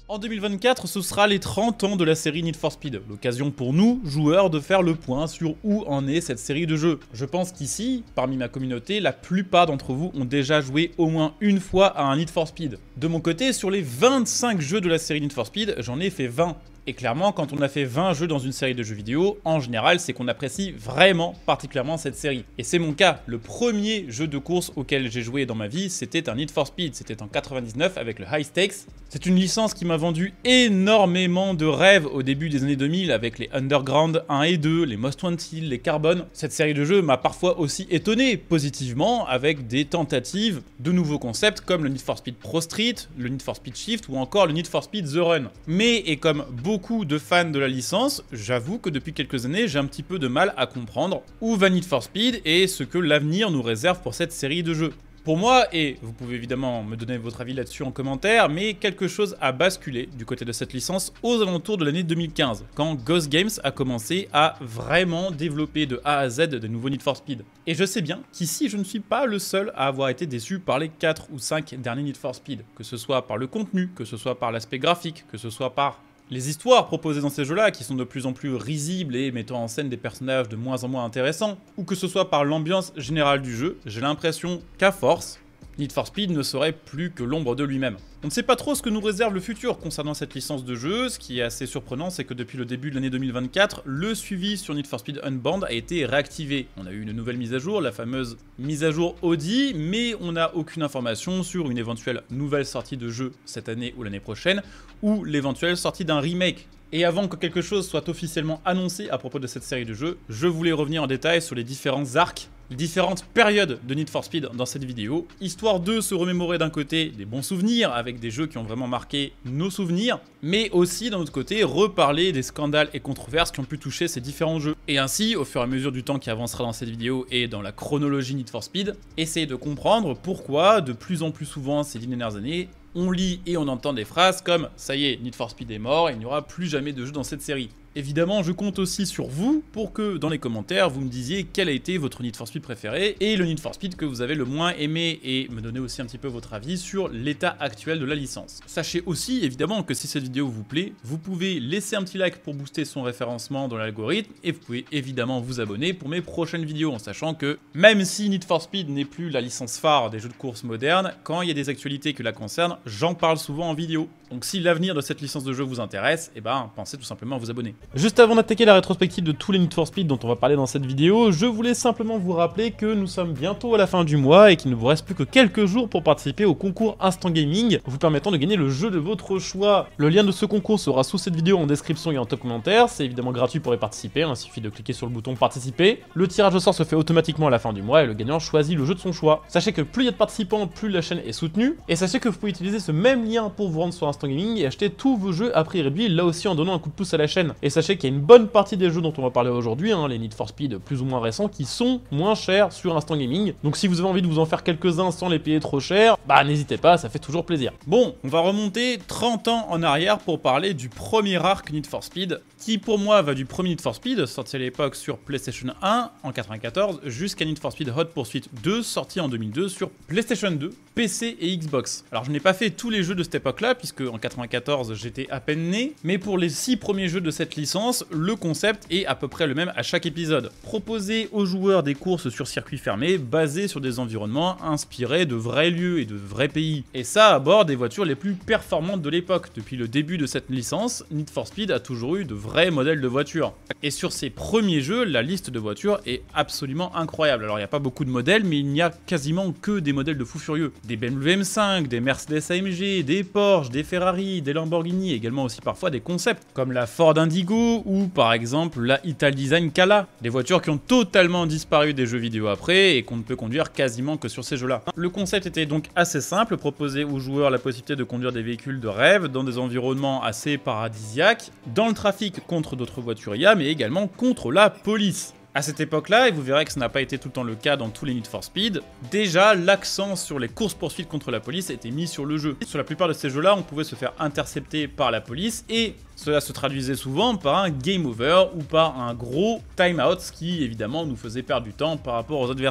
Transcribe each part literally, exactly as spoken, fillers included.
En deux mille vingt-quatre, ce sera les trente ans de la série Need for Speed, l'occasion pour nous, joueurs, de faire le point sur où en est cette série de jeux. Je pense qu'ici, parmi ma communauté, la plupart d'entre vous ont déjà joué au moins une fois à un Need for Speed. De mon côté, sur les vingt-cinq jeux de la série Need for Speed, j'en ai fait vingt. Et clairement, quand on a fait vingt jeux dans une série de jeux vidéo, en général, c'est qu'on apprécie vraiment particulièrement cette série. Et c'est mon cas. Le premier jeu de course auquel j'ai joué dans ma vie, c'était un Need for Speed. C'était en quatre-vingt-dix-neuf avec le High Stakes. C'est une licence qui m'a vendu énormément de rêves au début des années deux mille avec les Underground un et deux, les Most Wanted, les Carbon. Cette série de jeux m'a parfois aussi étonné positivement avec des tentatives de nouveaux concepts comme le Need for Speed Pro Street, le Need for Speed Shift ou encore le Need for Speed The Run. Mais, et comme beaucoup Beaucoup de fans de la licence, j'avoue que depuis quelques années, j'ai un petit peu de mal à comprendre où va Need for Speed et ce que l'avenir nous réserve pour cette série de jeux. Pour moi, et vous pouvez évidemment me donner votre avis là-dessus en commentaire, mais quelque chose a basculé du côté de cette licence aux alentours de l'année deux mille quinze, quand Ghost Games a commencé à vraiment développer de A à Z de nouveaux Need for Speed. Et je sais bien qu'ici, je ne suis pas le seul à avoir été déçu par les quatre ou cinq derniers Need for Speed, que ce soit par le contenu, que ce soit par l'aspect graphique, que ce soit par les histoires proposées dans ces jeux-là, qui sont de plus en plus risibles et mettant en scène des personnages de moins en moins intéressants, ou que ce soit par l'ambiance générale du jeu, j'ai l'impression qu'à force, Need for Speed ne serait plus que l'ombre de lui-même. On ne sait pas trop ce que nous réserve le futur concernant cette licence de jeu. Ce qui est assez surprenant, c'est que depuis le début de l'année deux mille vingt-quatre, le suivi sur Need for Speed Unbound a été réactivé. On a eu une nouvelle mise à jour, la fameuse mise à jour Audi, mais on n'a aucune information sur une éventuelle nouvelle sortie de jeu cette année ou l'année prochaine, ou l'éventuelle sortie d'un remake. Et avant que quelque chose soit officiellement annoncé à propos de cette série de jeux, je voulais revenir en détail sur les différents arcs, les différentes périodes de Need for Speed dans cette vidéo, histoire de se remémorer d'un côté des bons souvenirs avec des jeux qui ont vraiment marqué nos souvenirs, mais aussi d'un autre côté reparler des scandales et controverses qui ont pu toucher ces différents jeux. Et ainsi, au fur et à mesure du temps qui avancera dans cette vidéo et dans la chronologie Need for Speed, essayer de comprendre pourquoi de plus en plus souvent ces dix dernières années, on lit et on entend des phrases comme « ça y est, Need for Speed est mort, il n'y aura plus jamais de jeu dans cette série ». Évidemment, je compte aussi sur vous pour que, dans les commentaires, vous me disiez quel a été votre Need for Speed préféré et le Need for Speed que vous avez le moins aimé et me donner aussi un petit peu votre avis sur l'état actuel de la licence. Sachez aussi, évidemment, que si cette vidéo vous plaît, vous pouvez laisser un petit like pour booster son référencement dans l'algorithme et vous pouvez évidemment vous abonner pour mes prochaines vidéos en sachant que même si Need for Speed n'est plus la licence phare des jeux de course modernes, quand il y a des actualités qui la concernent, j'en parle souvent en vidéo. Donc si l'avenir de cette licence de jeu vous intéresse, eh ben, pensez tout simplement à vous abonner. Juste avant d'attaquer la rétrospective de tous les Need for Speed dont on va parler dans cette vidéo, je voulais simplement vous rappeler que nous sommes bientôt à la fin du mois et qu'il ne vous reste plus que quelques jours pour participer au concours Instant Gaming, vous permettant de gagner le jeu de votre choix. Le lien de ce concours sera sous cette vidéo en description et en top commentaire, c'est évidemment gratuit pour y participer, hein, il suffit de cliquer sur le bouton participer. Le tirage au sort se fait automatiquement à la fin du mois et le gagnant choisit le jeu de son choix. Sachez que plus il y a de participants, plus la chaîne est soutenue, et sachez que vous pouvez utiliser ce même lien pour vous rendre sur Instant Gaming et acheter tous vos jeux à prix réduit, là aussi en donnant un coup de pouce à la chaîne. Et sachez qu'il y a une bonne partie des jeux dont on va parler aujourd'hui, hein, les Need for Speed plus ou moins récents, qui sont moins chers sur Instant Gaming. Donc si vous avez envie de vous en faire quelques-uns sans les payer trop cher, bah n'hésitez pas, ça fait toujours plaisir. Bon, on va remonter trente ans en arrière pour parler du premier arc Need for Speed, qui pour moi va du premier Need for Speed, sorti à l'époque sur PlayStation un en quatre-vingt-quatorze, jusqu'à Need for Speed Hot Pursuit deux, sorti en deux mille deux sur PlayStation deux, P C et Xbox. Alors je n'ai pas fait tous les jeux de cette époque-là, puisque en quatre-vingt-quatorze j'étais à peine né, mais pour les six premiers jeux de cette licence, le concept est à peu près le même à chaque épisode. Proposer aux joueurs des courses sur circuit fermé, basées sur des environnements inspirés de vrais lieux et de vrais pays. Et ça à bord des voitures les plus performantes de l'époque. Depuis le début de cette licence, Need for Speed a toujours eu de vrais modèles de voitures. Et sur ces premiers jeux, la liste de voitures est absolument incroyable. Alors il n'y a pas beaucoup de modèles, mais il n'y a quasiment que des modèles de fous furieux. Des B M W M cinq, des Mercedes A M G, des Porsche, des Ferrari, des Lamborghini, également aussi parfois des concepts, comme la Ford Indigo ou par exemple la Italdesign Cala, des voitures qui ont totalement disparu des jeux vidéo après et qu'on ne peut conduire quasiment que sur ces jeux-là. Le concept était donc assez simple, proposer aux joueurs la possibilité de conduire des véhicules de rêve dans des environnements assez paradisiaques, dans le trafic contre d'autres voitures I A, mais également contre la police. À cette époque-là, et vous verrez que ce n'a pas été tout le temps le cas dans tous les Need for Speed, déjà l'accent sur les courses-poursuites contre la police était mis sur le jeu. Sur la plupart de ces jeux-là, on pouvait se faire intercepter par la police et cela se traduisait souvent par un game over ou par un gros time-out, ce qui évidemment nous faisait perdre du temps par rapport aux adversaires.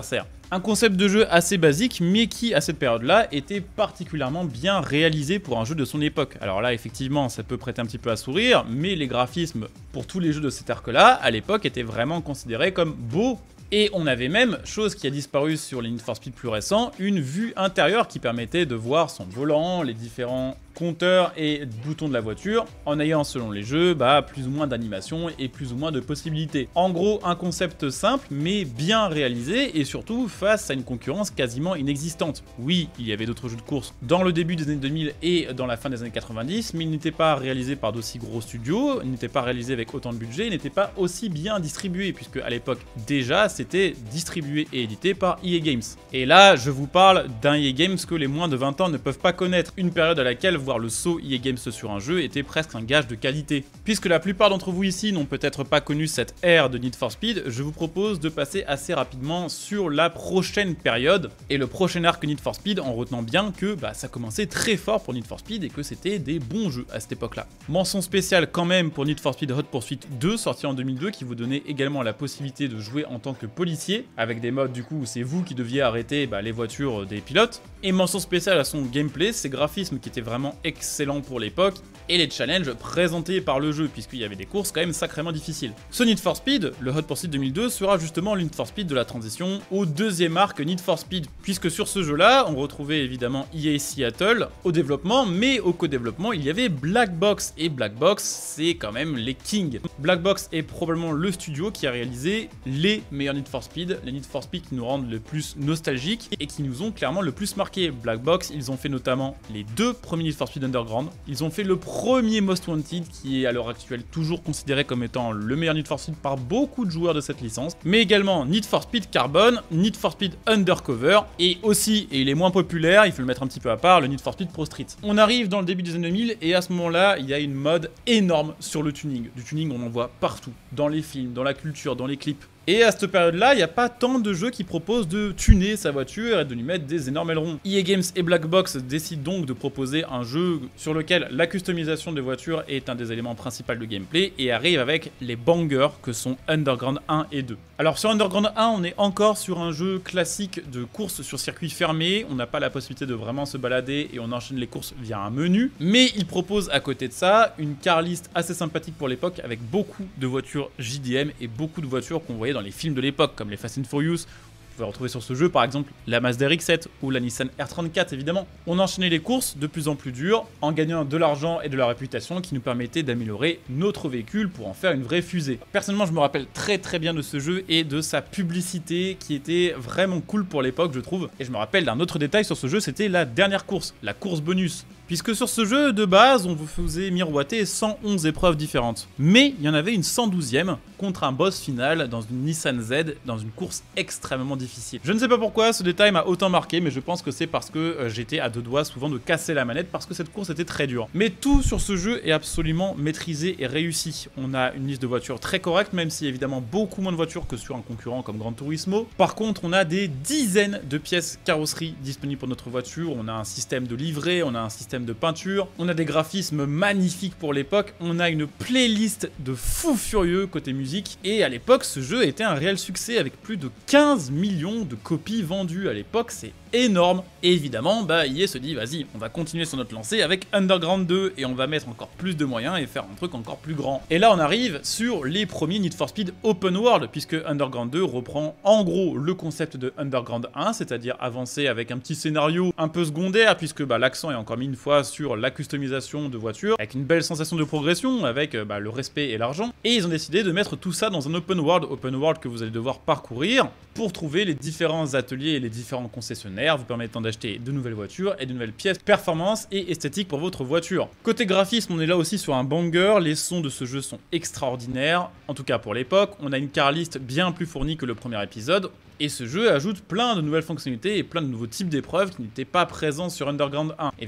Un concept de jeu assez basique, mais qui, à cette période-là, était particulièrement bien réalisé pour un jeu de son époque. Alors là, effectivement, ça peut prêter un petit peu à sourire, mais les graphismes pour tous les jeux de cet arc-là, à l'époque, étaient vraiment considérés comme beaux. Et on avait même, chose qui a disparu sur les Need for Speed plus récents, une vue intérieure qui permettait de voir son volant, les différents compteurs et boutons de la voiture, en ayant selon les jeux bah, plus ou moins d'animation et plus ou moins de possibilités. En gros, un concept simple mais bien réalisé et surtout face à une concurrence quasiment inexistante. Oui, il y avait d'autres jeux de course dans le début des années deux mille et dans la fin des années quatre-vingt-dix, mais ils n'étaient pas réalisés par d'aussi gros studios, ils n'étaient pas réalisés avec autant de budget, ils n'étaient pas aussi bien distribués puisque à l'époque déjà c'était distribué et édité par E A Games. Et là, je vous parle d'un E A Games que les moins de vingt ans ne peuvent pas connaître, une période à laquelle voir le saut E A Games sur un jeu était presque un gage de qualité. Puisque la plupart d'entre vous ici n'ont peut-être pas connu cette ère de Need for Speed, je vous propose de passer assez rapidement sur la prochaine période et le prochain arc Need for Speed en retenant bien que bah, ça commençait très fort pour Need for Speed et que c'était des bons jeux à cette époque-là. Mention spéciale quand même pour Need for Speed Hot Pursuit deux, sorti en deux mille deux, qui vous donnait également la possibilité de jouer en tant que policier, avec des modes du coup où c'est vous qui deviez arrêter bah, les voitures des pilotes. Et mention spéciale à son gameplay, ses graphismes qui étaient vraiment excellent pour l'époque, et les challenges présentés par le jeu, puisqu'il y avait des courses quand même sacrément difficiles. Ce Need for Speed, le Hot Pursuit deux mille deux, sera justement le Need for Speed de la transition au deuxième arc Need for Speed, puisque sur ce jeu-là, on retrouvait évidemment E A Seattle au développement, mais au co-développement, il y avait Black Box, et Black Box, c'est quand même les kings. Black Box est probablement le studio qui a réalisé les meilleurs Need for Speed, les Need for Speed qui nous rendent le plus nostalgiques, et qui nous ont clairement le plus marqué. Black Box, ils ont fait notamment les deux premiers Need for Speed Underground. Ils ont fait le premier Most Wanted qui est à l'heure actuelle toujours considéré comme étant le meilleur Need for Speed par beaucoup de joueurs de cette licence, mais également Need for Speed Carbon, Need for Speed Undercover et aussi, et il est moins populaire, il faut le mettre un petit peu à part, le Need for Speed Pro Street. On arrive dans le début des années deux mille et à ce moment-là, il y a une mode énorme sur le tuning. Du tuning, on en voit partout, dans les films, dans la culture, dans les clips. Et à cette période-là, il n'y a pas tant de jeux qui proposent de tuner sa voiture et de lui mettre des énormes ailerons. E A Games et Black Box décident donc de proposer un jeu sur lequel la customisation des voitures est un des éléments principaux de gameplay et arrive avec les bangers que sont Underground un et deux. Alors sur Underground un, on est encore sur un jeu classique de course sur circuit fermé, on n'a pas la possibilité de vraiment se balader et on enchaîne les courses via un menu, mais il propose à côté de ça une car list assez sympathique pour l'époque avec beaucoup de voitures J D M et beaucoup de voitures qu'on voyait dans les films de l'époque, comme les Fast and Furious. Vous pouvez retrouver sur ce jeu par exemple la Mazda R X sept ou la Nissan R trente-quatre évidemment. On enchaînait les courses de plus en plus dures en gagnant de l'argent et de la réputation qui nous permettait d'améliorer notre véhicule pour en faire une vraie fusée. Personnellement je me rappelle très très bien de ce jeu et de sa publicité qui était vraiment cool pour l'époque je trouve. Et je me rappelle d'un autre détail sur ce jeu, c'était la dernière course, la course bonus. Puisque sur ce jeu, de base, on vous faisait miroiter cent onze épreuves différentes. Mais il y en avait une cent douzième contre un boss final dans une Nissan Z, dans une course extrêmement difficile. Je ne sais pas pourquoi ce détail m'a autant marqué, mais je pense que c'est parce que euh, j'étais à deux doigts souvent de casser la manette, parce que cette course était très dure. Mais tout sur ce jeu est absolument maîtrisé et réussi. On a une liste de voitures très correcte, même si évidemment beaucoup moins de voitures que sur un concurrent comme Gran Turismo. Par contre, on a des dizaines de pièces carrosserie disponibles pour notre voiture, on a un système de livret, on a un système de peinture, on a des graphismes magnifiques pour l'époque, on a une playlist de fous furieux côté musique, et à l'époque ce jeu était un réel succès avec plus de quinze millions de copies vendues. À l'époque c'est énorme, et évidemment bah E A se dit vas-y on va continuer sur notre lancée avec Underground deux et on va mettre encore plus de moyens et faire un truc encore plus grand. Et là on arrive sur les premiers Need for Speed Open World, puisque Underground deux reprend en gros le concept de Underground un, c'est-à-dire avancer avec un petit scénario un peu secondaire, puisque bah, l'accent est encore mis une fois sur la customisation de voitures, avec une belle sensation de progression, avec bah, le respect et l'argent. Et ils ont décidé de mettre tout ça dans un open world, open world que vous allez devoir parcourir pour trouver les différents ateliers et les différents concessionnaires, vous permettant d'acheter de nouvelles voitures et de nouvelles pièces performance et esthétique pour votre voiture. Côté graphisme, on est là aussi sur un banger, les sons de ce jeu sont extraordinaires, en tout cas pour l'époque. On a une car list bien plus fournie que le premier épisode, et ce jeu ajoute plein de nouvelles fonctionnalités et plein de nouveaux types d'épreuves qui n'étaient pas présents sur Underground un. Évidemment,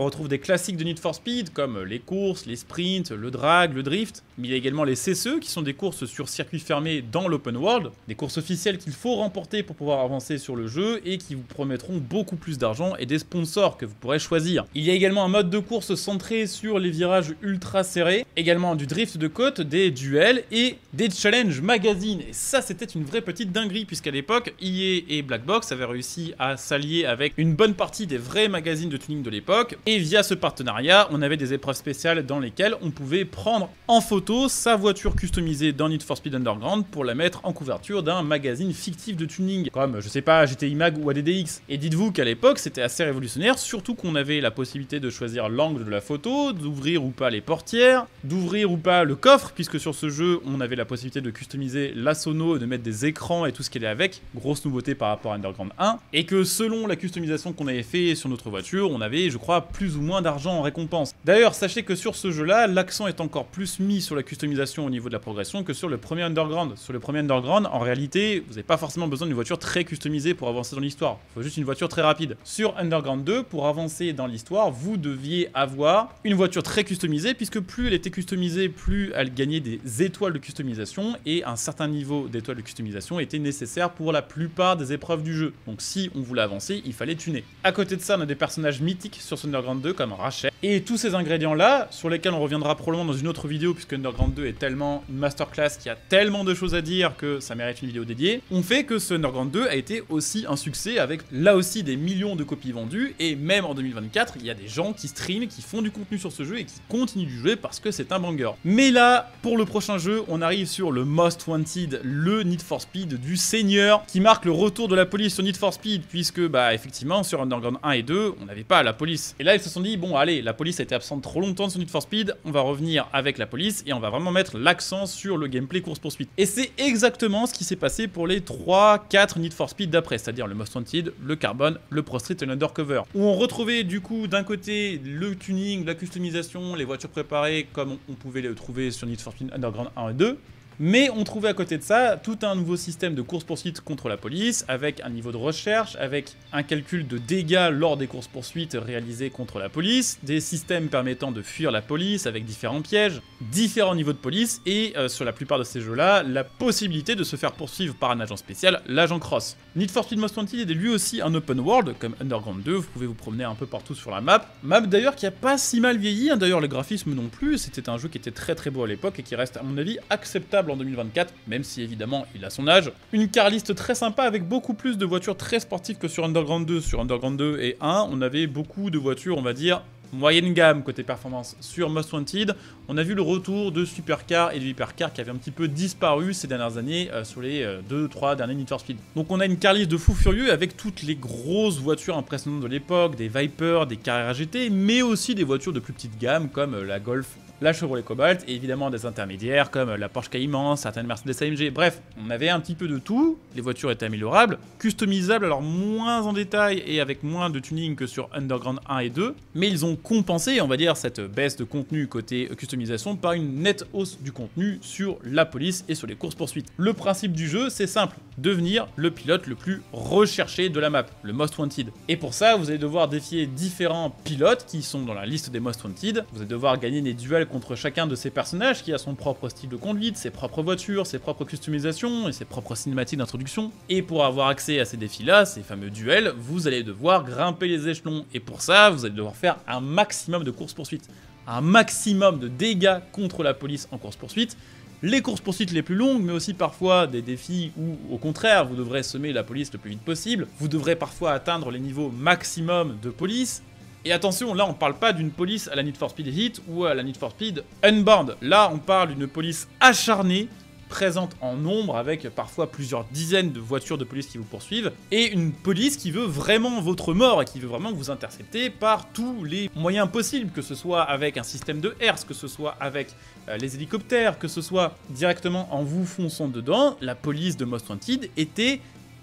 retrouve des classiques de Need for Speed comme les courses, les sprints, le drag, le drift, mais il y a également les C C E qui sont des courses sur circuit fermé dans l'open world, des courses officielles qu'il faut remporter pour pouvoir avancer sur le jeu et qui vous promettront beaucoup plus d'argent et des sponsors que vous pourrez choisir. Il y a également un mode de course centré sur les virages ultra serrés, également du drift de côte, des duels et des challenges magazine. Et ça, c'était une vraie petite dinguerie puisqu'à l'époque, E A et Black Box avaient réussi à s'allier avec une bonne partie des vrais magazines de tuning de l'époque et via ce partenariat, on avait des épreuves spéciales dans lesquelles on pouvait prendre en photo sa voiture customisée dans Need for Speed Underground pour la mettre en couverture d'un magazine fictif de tuning comme, je sais pas, G T I Mag ou A D D X. Et dites-vous qu'à l'époque, c'était assez révolutionnaire, surtout qu'on avait la possibilité de choisir l'angle de la photo, d'ouvrir ou pas les portières, d'ouvrir ou pas le coffre, puisque sur ce jeu, on avait la possibilité de customiser la sono, de mettre des écrans et tout ce qui allait avec, grosse nouveauté par rapport à Underground un, et que selon la customisation qu'on avait fait sur notre voiture, on avait, je crois, plus ou moins d'argent en récompense. D'ailleurs, sachez que sur ce jeu-là, l'accent est encore plus mis sur la customisation au niveau de la progression que sur le premier Underground. Sur le premier Underground, en réalité, vous n'avez pas forcément besoin d'une voiture très customisée pour avancer dans l'histoire. Il faut juste une voiture très rapide. Sur Underground deux, pour avancer dans l'histoire, vous deviez avoir une voiture très customisée, puisque plus elle était customisée, plus elle gagnait des étoiles de customisation, et un certain niveau d'étoiles de customisation était nécessaire pour la plupart des épreuves du jeu. Donc si on voulait avancer, il fallait tuner. À côté de ça, on a des personnages mythiques sur ce Underground deux, comme Rachel. Et tous ces ingrédients-là, sur lesquels on reviendra probablement dans une autre vidéo, puisque Underground deux est tellement une masterclass qui a tellement de choses à dire que ça mérite une vidéo dédiée, on fait que ce Underground deux a été aussi un succès avec là aussi des millions de copies vendues, et même en deux mille vingt-quatre, il y a des gens qui streament, qui font du contenu sur ce jeu et qui continuent de jouer parce que c'est un banger. Mais là, pour le prochain jeu, on arrive sur le Most Wanted, le Need for Speed du Seigneur, qui marque le retour de la police sur Need for Speed, puisque bah effectivement sur Underground un et deux, on n'avait pas la police. Et là ils se sont dit, bon allez, la police a été absente trop longtemps sur Need for Speed, on va revenir avec la police et on va vraiment mettre l'accent sur le gameplay course-poursuite. Et c'est exactement ce qui s'est passé pour les trois quatre Need for Speed d'après, c'est-à-dire le Most Wanted, le Carbon, le Pro Street et l'Undercover, où on retrouvait du coup d'un côté le tuning, la customisation, les voitures préparées comme on pouvait les trouver sur Need for Speed Underground un et deux, mais on trouvait à côté de ça tout un nouveau système de course-poursuite contre la police, avec un niveau de recherche, avec un calcul de dégâts lors des courses-poursuites réalisées contre la police, des systèmes permettant de fuir la police avec différents pièges, différents niveaux de police, et euh, sur la plupart de ces jeux-là, la possibilité de se faire poursuivre par un agent spécial, l'agent Cross. Need for Speed Most Wanted est lui aussi un open world, comme Underground deux, vous pouvez vous promener un peu partout sur la map. Map d'ailleurs qui a pas si mal vieilli, hein, d'ailleurs les graphismes non plus, c'était un jeu qui était très très beau à l'époque et qui reste à mon avis acceptable en deux mille vingt-quatre, même si évidemment il a son âge. Une carliste très sympa avec beaucoup plus de voitures très sportives que sur Underground deux. Sur Underground deux et un, on avait beaucoup de voitures, on va dire, moyenne gamme côté performance. Sur Most Wanted, on a vu le retour de supercars et de hypercars qui avaient un petit peu disparu ces dernières années euh, sur les deux trois derniers Need for Speed. Donc on a une carliste de fous furieux avec toutes les grosses voitures impressionnantes de l'époque, des Viper, des Carrera G T, mais aussi des voitures de plus petite gamme comme euh, la Golf, la Chevrolet Cobalt, et évidemment des intermédiaires comme la Porsche Cayman, certaines Mercedes A M G. Bref, on avait un petit peu de tout, les voitures étaient améliorables, customisables, alors moins en détail et avec moins de tuning que sur Underground un et deux, mais ils ont compensé, on va dire, cette baisse de contenu côté customisation par une nette hausse du contenu sur la police et sur les courses-poursuites. Le principe du jeu, c'est simple, devenir le pilote le plus recherché de la map, le Most Wanted. Et pour ça, vous allez devoir défier différents pilotes qui sont dans la liste des Most Wanted, vous allez devoir gagner des duels contre chacun de ces personnages qui a son propre style de conduite, ses propres voitures, ses propres customisations et ses propres cinématiques d'introduction. Et pour avoir accès à ces défis-là, ces fameux duels, vous allez devoir grimper les échelons. Et pour ça, vous allez devoir faire un maximum de courses-poursuites, un maximum de dégâts contre la police en course-poursuite, les courses-poursuites les plus longues, mais aussi parfois des défis où, au contraire, vous devrez semer la police le plus vite possible, vous devrez parfois atteindre les niveaux maximum de police. Et attention, là on parle pas d'une police à la Need for Speed Heat ou à la Need for Speed Unbound. Là on parle d'une police acharnée, présente en nombre avec parfois plusieurs dizaines de voitures de police qui vous poursuivent, et une police qui veut vraiment votre mort et qui veut vraiment vous intercepter par tous les moyens possibles, que ce soit avec un système de hertz, que ce soit avec euh, les hélicoptères, que ce soit directement en vous fonçant dedans. La police de Most Wanted était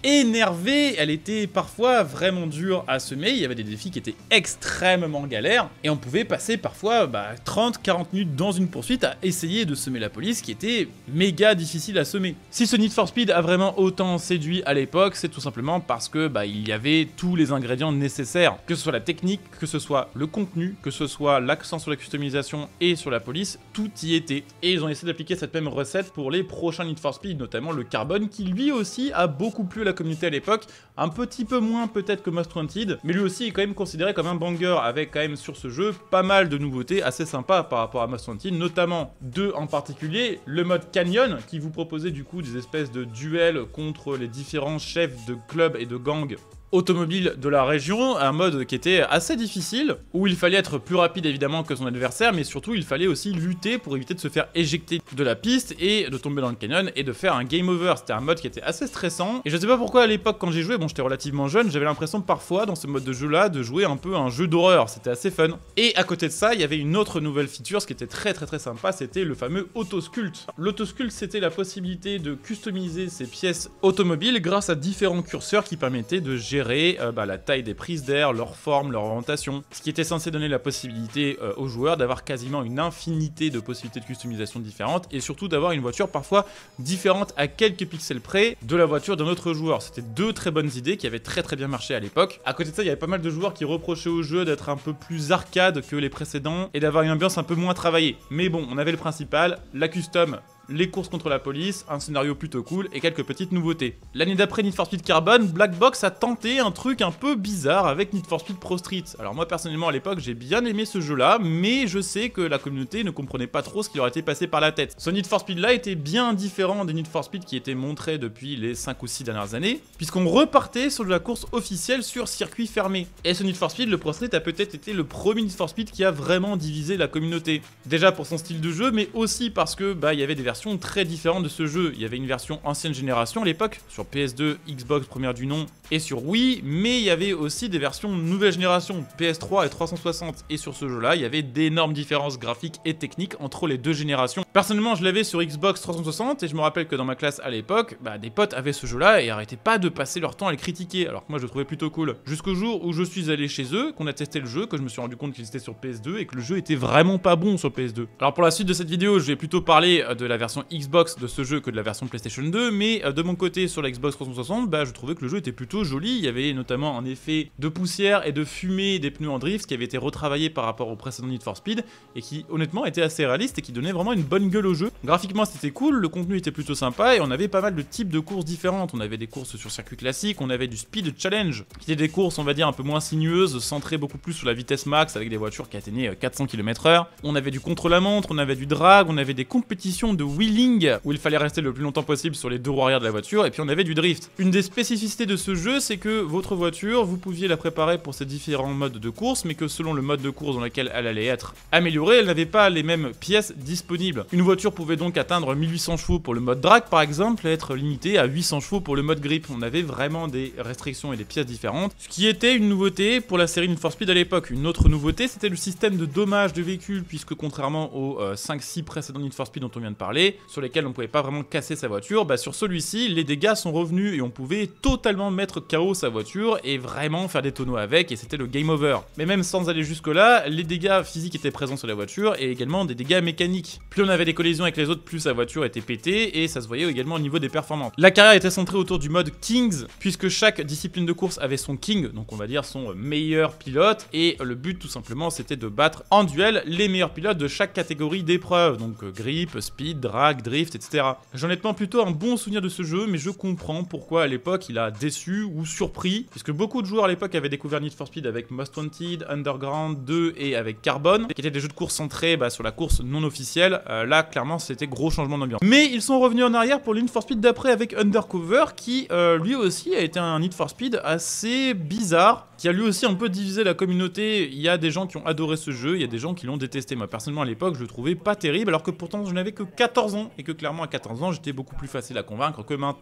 énervée, elle était parfois vraiment dure à semer, il y avait des défis qui étaient extrêmement galères, et on pouvait passer parfois bah, trente à quarante minutes dans une poursuite à essayer de semer la police, qui était méga difficile à semer. Si ce Need for Speed a vraiment autant séduit à l'époque, c'est tout simplement parce que bah, il y avait tous les ingrédients nécessaires, que ce soit la technique, que ce soit le contenu, que ce soit l'accent sur la customisation et sur la police, tout y était. Et ils ont essayé d'appliquer cette même recette pour les prochains Need for Speed, notamment le Carbone, qui lui aussi a beaucoup plu à la communauté à l'époque, un petit peu moins peut-être que Most Wanted, mais lui aussi est quand même considéré comme un banger, avec quand même sur ce jeu pas mal de nouveautés assez sympas par rapport à Most Wanted, notamment deux en particulier, le mode Canyon, qui vous proposait du coup des espèces de duels contre les différents chefs de clubs et de gangs automobile de la région, un mode qui était assez difficile, où il fallait être plus rapide évidemment que son adversaire, mais surtout il fallait aussi lutter pour éviter de se faire éjecter de la piste et de tomber dans le canyon et de faire un game over. C'était un mode qui était assez stressant, et je sais pas pourquoi à l'époque quand j'ai joué, bon j'étais relativement jeune, j'avais l'impression parfois dans ce mode de jeu là de jouer un peu un jeu d'horreur, c'était assez fun. Et à côté de ça, il y avait une autre nouvelle feature, ce qui était très très très sympa, c'était le fameux autosculpt. L'autosculpt c'était la possibilité de customiser ses pièces automobiles grâce à différents curseurs qui permettaient de gérer Gérer, euh, bah, la taille des prises d'air, leur forme, leur orientation, ce qui était censé donner la possibilité euh, aux joueurs d'avoir quasiment une infinité de possibilités de customisation différentes et surtout d'avoir une voiture parfois différente à quelques pixels près de la voiture d'un autre joueur. C'était deux très bonnes idées qui avaient très très bien marché à l'époque. À côté de ça, il y avait pas mal de joueurs qui reprochaient au jeu d'être un peu plus arcade que les précédents et d'avoir une ambiance un peu moins travaillée. Mais bon, on avait le principal, la custom, les courses contre la police, un scénario plutôt cool et quelques petites nouveautés. L'année d'après Need for Speed Carbone, Black Box a tenté un truc un peu bizarre avec Need for Speed Pro Street. Alors moi personnellement à l'époque j'ai bien aimé ce jeu là, mais je sais que la communauté ne comprenait pas trop ce qui leur était passé par la tête. Ce Need for Speed là était bien différent des Need for Speed qui étaient montrés depuis les cinq ou six dernières années, puisqu'on repartait sur de la course officielle sur circuit fermé. Et ce Need for Speed, le Pro Street a peut-être été le premier Need for Speed qui a vraiment divisé la communauté. Déjà pour son style de jeu, mais aussi parce que bah il y avait des versions très différentes de ce jeu. Il y avait une version ancienne génération à l'époque, sur P S deux, Xbox première du nom et sur Wii, mais il y avait aussi des versions nouvelle génération, P S trois et trois cent soixante, et sur ce jeu-là, il y avait d'énormes différences graphiques et techniques entre les deux générations. Personnellement, je l'avais sur Xbox trois cent soixante, et je me rappelle que dans ma classe à l'époque, bah, des potes avaient ce jeu-là et arrêtaient pas de passer leur temps à le critiquer, alors que moi je le trouvais plutôt cool. Jusqu'au jour où je suis allé chez eux, qu'on a testé le jeu, que je me suis rendu compte qu'il était sur P S deux et que le jeu était vraiment pas bon sur P S deux. Alors pour la suite de cette vidéo, je vais plutôt parler de la version Xbox de ce jeu que de la version PlayStation deux, mais de mon côté sur la Xbox trois cent soixante, bah, je trouvais que le jeu était plutôt joli. Il y avait notamment un effet de poussière et de fumée des pneus en drift qui avait été retravaillé par rapport au précédent Need for Speed et qui honnêtement était assez réaliste et qui donnait vraiment une bonne gueule au jeu. Graphiquement c'était cool, le contenu était plutôt sympa et on avait pas mal de types de courses différentes. On avait des courses sur circuit classique, on avait du Speed Challenge qui étaient des courses on va dire un peu moins sinueuses, centrées beaucoup plus sur la vitesse max avec des voitures qui atteignaient quatre cents kilomètres heure. On avait du contre-la-montre, on avait du drag, on avait des compétitions de wheeling où il fallait rester le plus longtemps possible sur les deux roues arrière de la voiture, et puis on avait du drift. Une des spécificités de ce jeu, c'est que votre voiture, vous pouviez la préparer pour ces différents modes de course, mais que selon le mode de course dans lequel elle allait être améliorée, elle n'avait pas les mêmes pièces disponibles. Une voiture pouvait donc atteindre mille huit cents chevaux pour le mode drag par exemple, et être limitée à huit cents chevaux pour le mode grip. On avait vraiment des restrictions et des pièces différentes, ce qui était une nouveauté pour la série Need for Speed à l'époque. Une autre nouveauté, c'était le système de dommage de véhicules, puisque contrairement aux euh, cinq six précédents Need for Speed dont on vient de parler, sur lesquels on pouvait pas vraiment casser sa voiture, bah sur celui-ci, les dégâts sont revenus et on pouvait totalement mettre K O sa voiture et vraiment faire des tonneaux avec, et c'était le game over. Mais même sans aller jusque là, les dégâts physiques étaient présents sur la voiture et également des dégâts mécaniques. Plus on avait des collisions avec les autres, plus sa voiture était pétée et ça se voyait également au niveau des performances. La carrière était centrée autour du mode Kings, puisque chaque discipline de course avait son King, donc on va dire son meilleur pilote, et le but tout simplement c'était de battre en duel les meilleurs pilotes de chaque catégorie d'épreuves, donc grip, speed, drag, drift, et cetera. J'ai honnêtement plutôt un bon souvenir de ce jeu, mais je comprends pourquoi à l'époque il a déçu ou surpris, puisque beaucoup de joueurs à l'époque avaient découvert Need for Speed avec Most Wanted, Underground deux et avec Carbone, qui étaient des jeux de course centrés bah, sur la course non officielle. Euh, là clairement c'était gros changement d'ambiance. Mais ils sont revenus en arrière pour le Need for Speed d'après avec Undercover, qui euh, lui aussi a été un Need for Speed assez bizarre, qui a lui aussi un peu divisé la communauté. Il y a des gens qui ont adoré ce jeu, il y a des gens qui l'ont détesté. Moi personnellement à l'époque je le trouvais pas terrible, alors que pourtant je n'avais que quatorze ans, et que clairement à quatorze ans j'étais beaucoup plus facile à convaincre que maintenant.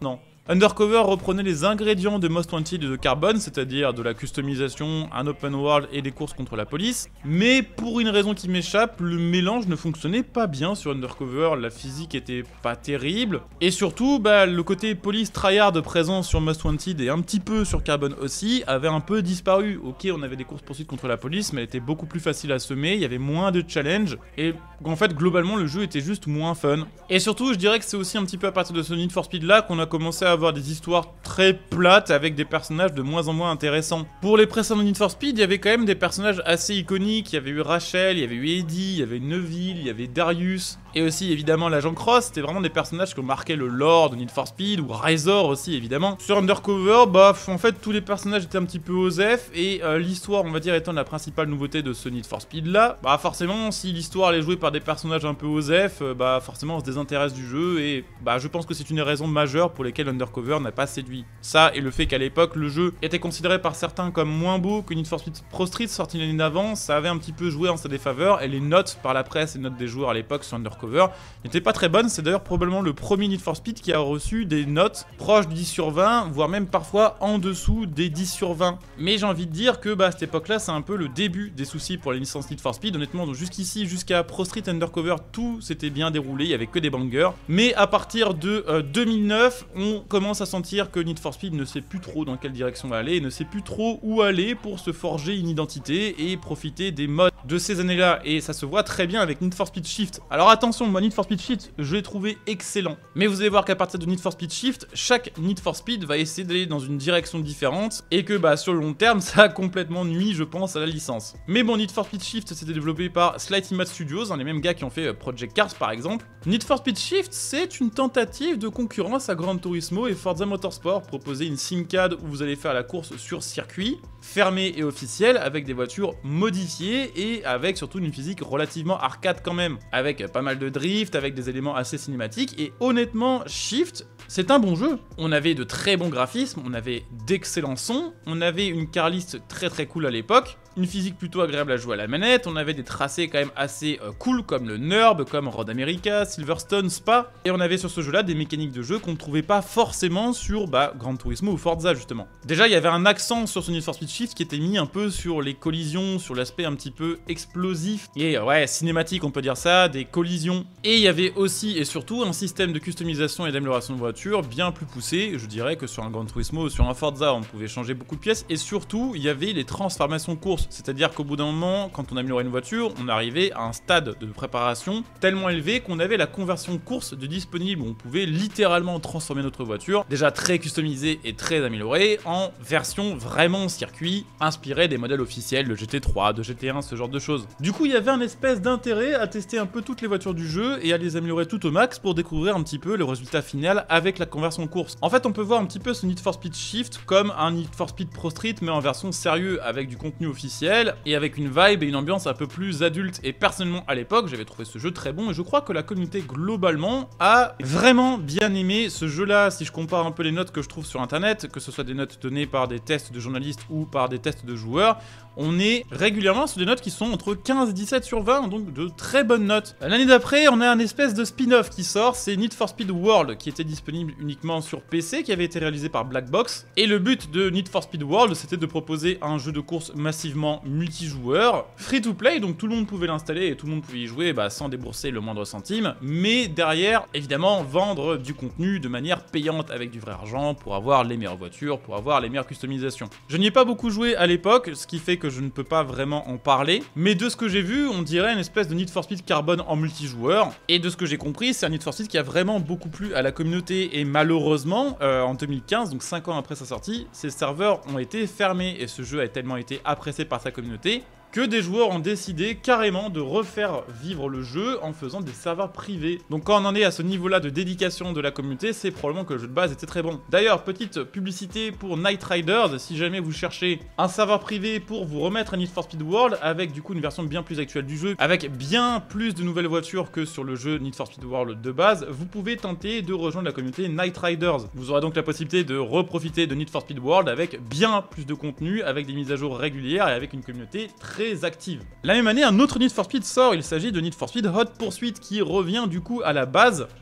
Undercover reprenait les ingrédients de Most Wanted et de Carbon, c'est-à-dire de la customisation, un open world et des courses contre la police, mais pour une raison qui m'échappe, le mélange ne fonctionnait pas bien sur Undercover, la physique était pas terrible, et surtout, bah, le côté police tryhard présent sur Most Wanted et un petit peu sur Carbon aussi, avait un peu disparu. Ok, on avait des courses poursuites contre la police, mais elle était beaucoup plus facile à semer, il y avait moins de challenge, et en fait, globalement, le jeu était juste moins fun. Et surtout, je dirais que c'est aussi un petit peu à partir de ce Need for Speed là qu'on a commencé à avoir des histoires très plates avec des personnages de moins en moins intéressants. Pour les précédents Need for Speed, il y avait quand même des personnages assez iconiques, il y avait eu Rachel, il y avait eu Eddie, il y avait Neville, il y avait Darius, et aussi évidemment l'agent Cross, c'était vraiment des personnages qui ont marqué le lore de Need for Speed, ou Razor aussi évidemment. Sur Undercover, bah en fait tous les personnages étaient un petit peu osef, et euh, l'histoire on va dire étant la principale nouveauté de ce Need for Speed là, bah forcément si l'histoire est jouée par des personnages un peu osef, euh, bah forcément on se désintéresse du jeu, et bah je pense que c'est une raison majeure pour lesquelles Undercover n'a pas séduit. Ça et le fait qu'à l'époque le jeu était considéré par certains comme moins beau que Need for Speed Pro Street sorti l'année d'avant, ça avait un petit peu joué en sa défaveur, et les notes par la presse et notes des joueurs à l'époque sur Undercover n'étaient pas très bonnes. C'est d'ailleurs probablement le premier Need for Speed qui a reçu des notes proches du dix sur vingt, voire même parfois en dessous des dix sur vingt. Mais j'ai envie de dire que bah, à cette époque-là, c'est un peu le début des soucis pour les licences Need for Speed. Honnêtement, jusqu'ici, jusqu'à Pro Street Undercover, tout s'était bien déroulé, il n'y avait que des bangers. Mais à partir de euh, deux mille neuf, on commence à sentir que Need for Speed ne sait plus trop dans quelle direction aller, et ne sait plus trop où aller pour se forger une identité et profiter des modes de ces années-là. Et ça se voit très bien avec Need for Speed Shift. Alors attention, moi Need for Speed Shift, je l'ai trouvé excellent. Mais vous allez voir qu'à partir de Need for Speed Shift, chaque Need for Speed va essayer d'aller dans une direction différente, et que bah sur le long terme, ça a complètement nuit, je pense, à la licence. Mais bon, Need for Speed Shift, c'était développé par Slightly Mad Studios, hein, les mêmes gars qui ont fait Project Cars par exemple. Need for Speed Shift, c'est une tentative de concurrence à Gran Turismo et Forza Motorsport, proposer une simcade où vous allez faire la course sur circuit, fermé et officiel, avec des voitures modifiées et avec surtout une physique relativement arcade quand même, avec pas mal de drift, avec des éléments assez cinématiques, et honnêtement, Shift, c'est un bon jeu. On avait de très bons graphismes, on avait d'excellents sons, on avait une car list très très cool à l'époque, une physique plutôt agréable à jouer à la manette, on avait des tracés quand même assez euh, cool comme le Nurb, comme Road America, Silverstone, Spa, et on avait sur ce jeu-là des mécaniques de jeu qu'on ne trouvait pas forcément sur bah, Gran Turismo ou Forza justement. Déjà, il y avait un accent sur ce Need for Speed Shift qui était mis un peu sur les collisions, sur l'aspect un petit peu explosif et ouais, cinématique on peut dire ça, des collisions. Et il y avait aussi et surtout un système de customisation et d'amélioration de voiture bien plus poussé, je dirais, que sur un Gran Turismo ou sur un Forza, on pouvait changer beaucoup de pièces, et surtout, il y avait les transformations courses, c'est-à-dire qu'au bout d'un moment, quand on améliorait une voiture, on arrivait à un stade de préparation tellement élevé qu'on avait la conversion course de disponible, où on pouvait littéralement transformer notre voiture, déjà très customisée et très améliorée, en version vraiment circuit, inspirée des modèles officiels de G T trois, de G T un, ce genre de choses. Du coup, il y avait un espèce d'intérêt à tester un peu toutes les voitures du jeu et à les améliorer tout au max pour découvrir un petit peu le résultat final avec la conversion course. En fait, on peut voir un petit peu ce Need for Speed Shift comme un Need for Speed Pro Street, mais en version sérieux, avec du contenu officiel et avec une vibe et une ambiance un peu plus adulte. Et personnellement, à l'époque, j'avais trouvé ce jeu très bon, et je crois que la communauté globalement a vraiment bien aimé ce jeu-là. Si je compare un peu les notes que je trouve sur internet, que ce soit des notes données par des tests de journalistes ou par des tests de joueurs, on est régulièrement sur des notes qui sont entre quinze et dix-sept sur vingt, donc de très bonnes notes. L'année d'après, on a un espèce de spin-off qui sort, c'est Need for Speed World, qui était disponible uniquement sur P C, qui avait été réalisé par Black Box. Et le but de Need for Speed World, c'était de proposer un jeu de course massivement multijoueur, free-to-play, donc tout le monde pouvait l'installer et tout le monde pouvait y jouer bah, sans débourser le moindre centime, mais derrière, évidemment, vendre du contenu de manière payante avec du vrai argent pour avoir les meilleures voitures, pour avoir les meilleures customisations. Je n'y ai pas beaucoup joué à l'époque, ce qui fait que je ne peux pas vraiment en parler, mais de ce que j'ai vu, on dirait une espèce de Need for Speed Carbon en multijoueur, et de ce que j'ai compris, c'est un Need for Speed qui a vraiment beaucoup plu à la communauté, et malheureusement, euh, en deux mille quinze, donc cinq ans après sa sortie, ses serveurs ont été fermés, et ce jeu a tellement été apprécié par sa communauté que des joueurs ont décidé carrément de refaire vivre le jeu en faisant des serveurs privés. Donc quand on en est à ce niveau-là de dédication de la communauté, c'est probablement que le jeu de base était très bon. D'ailleurs, petite publicité pour Night Riders, si jamais vous cherchez un serveur privé pour vous remettre à Need for Speed World, avec du coup une version bien plus actuelle du jeu, avec bien plus de nouvelles voitures que sur le jeu Need for Speed World de base, vous pouvez tenter de rejoindre la communauté Night Riders. Vous aurez donc la possibilité de reprofiter de Need for Speed World avec bien plus de contenu, avec des mises à jour régulières et avec une communauté très active. La même année, un autre Need for Speed sort, il s'agit de Need for Speed Hot Pursuit qui revient du coup à la base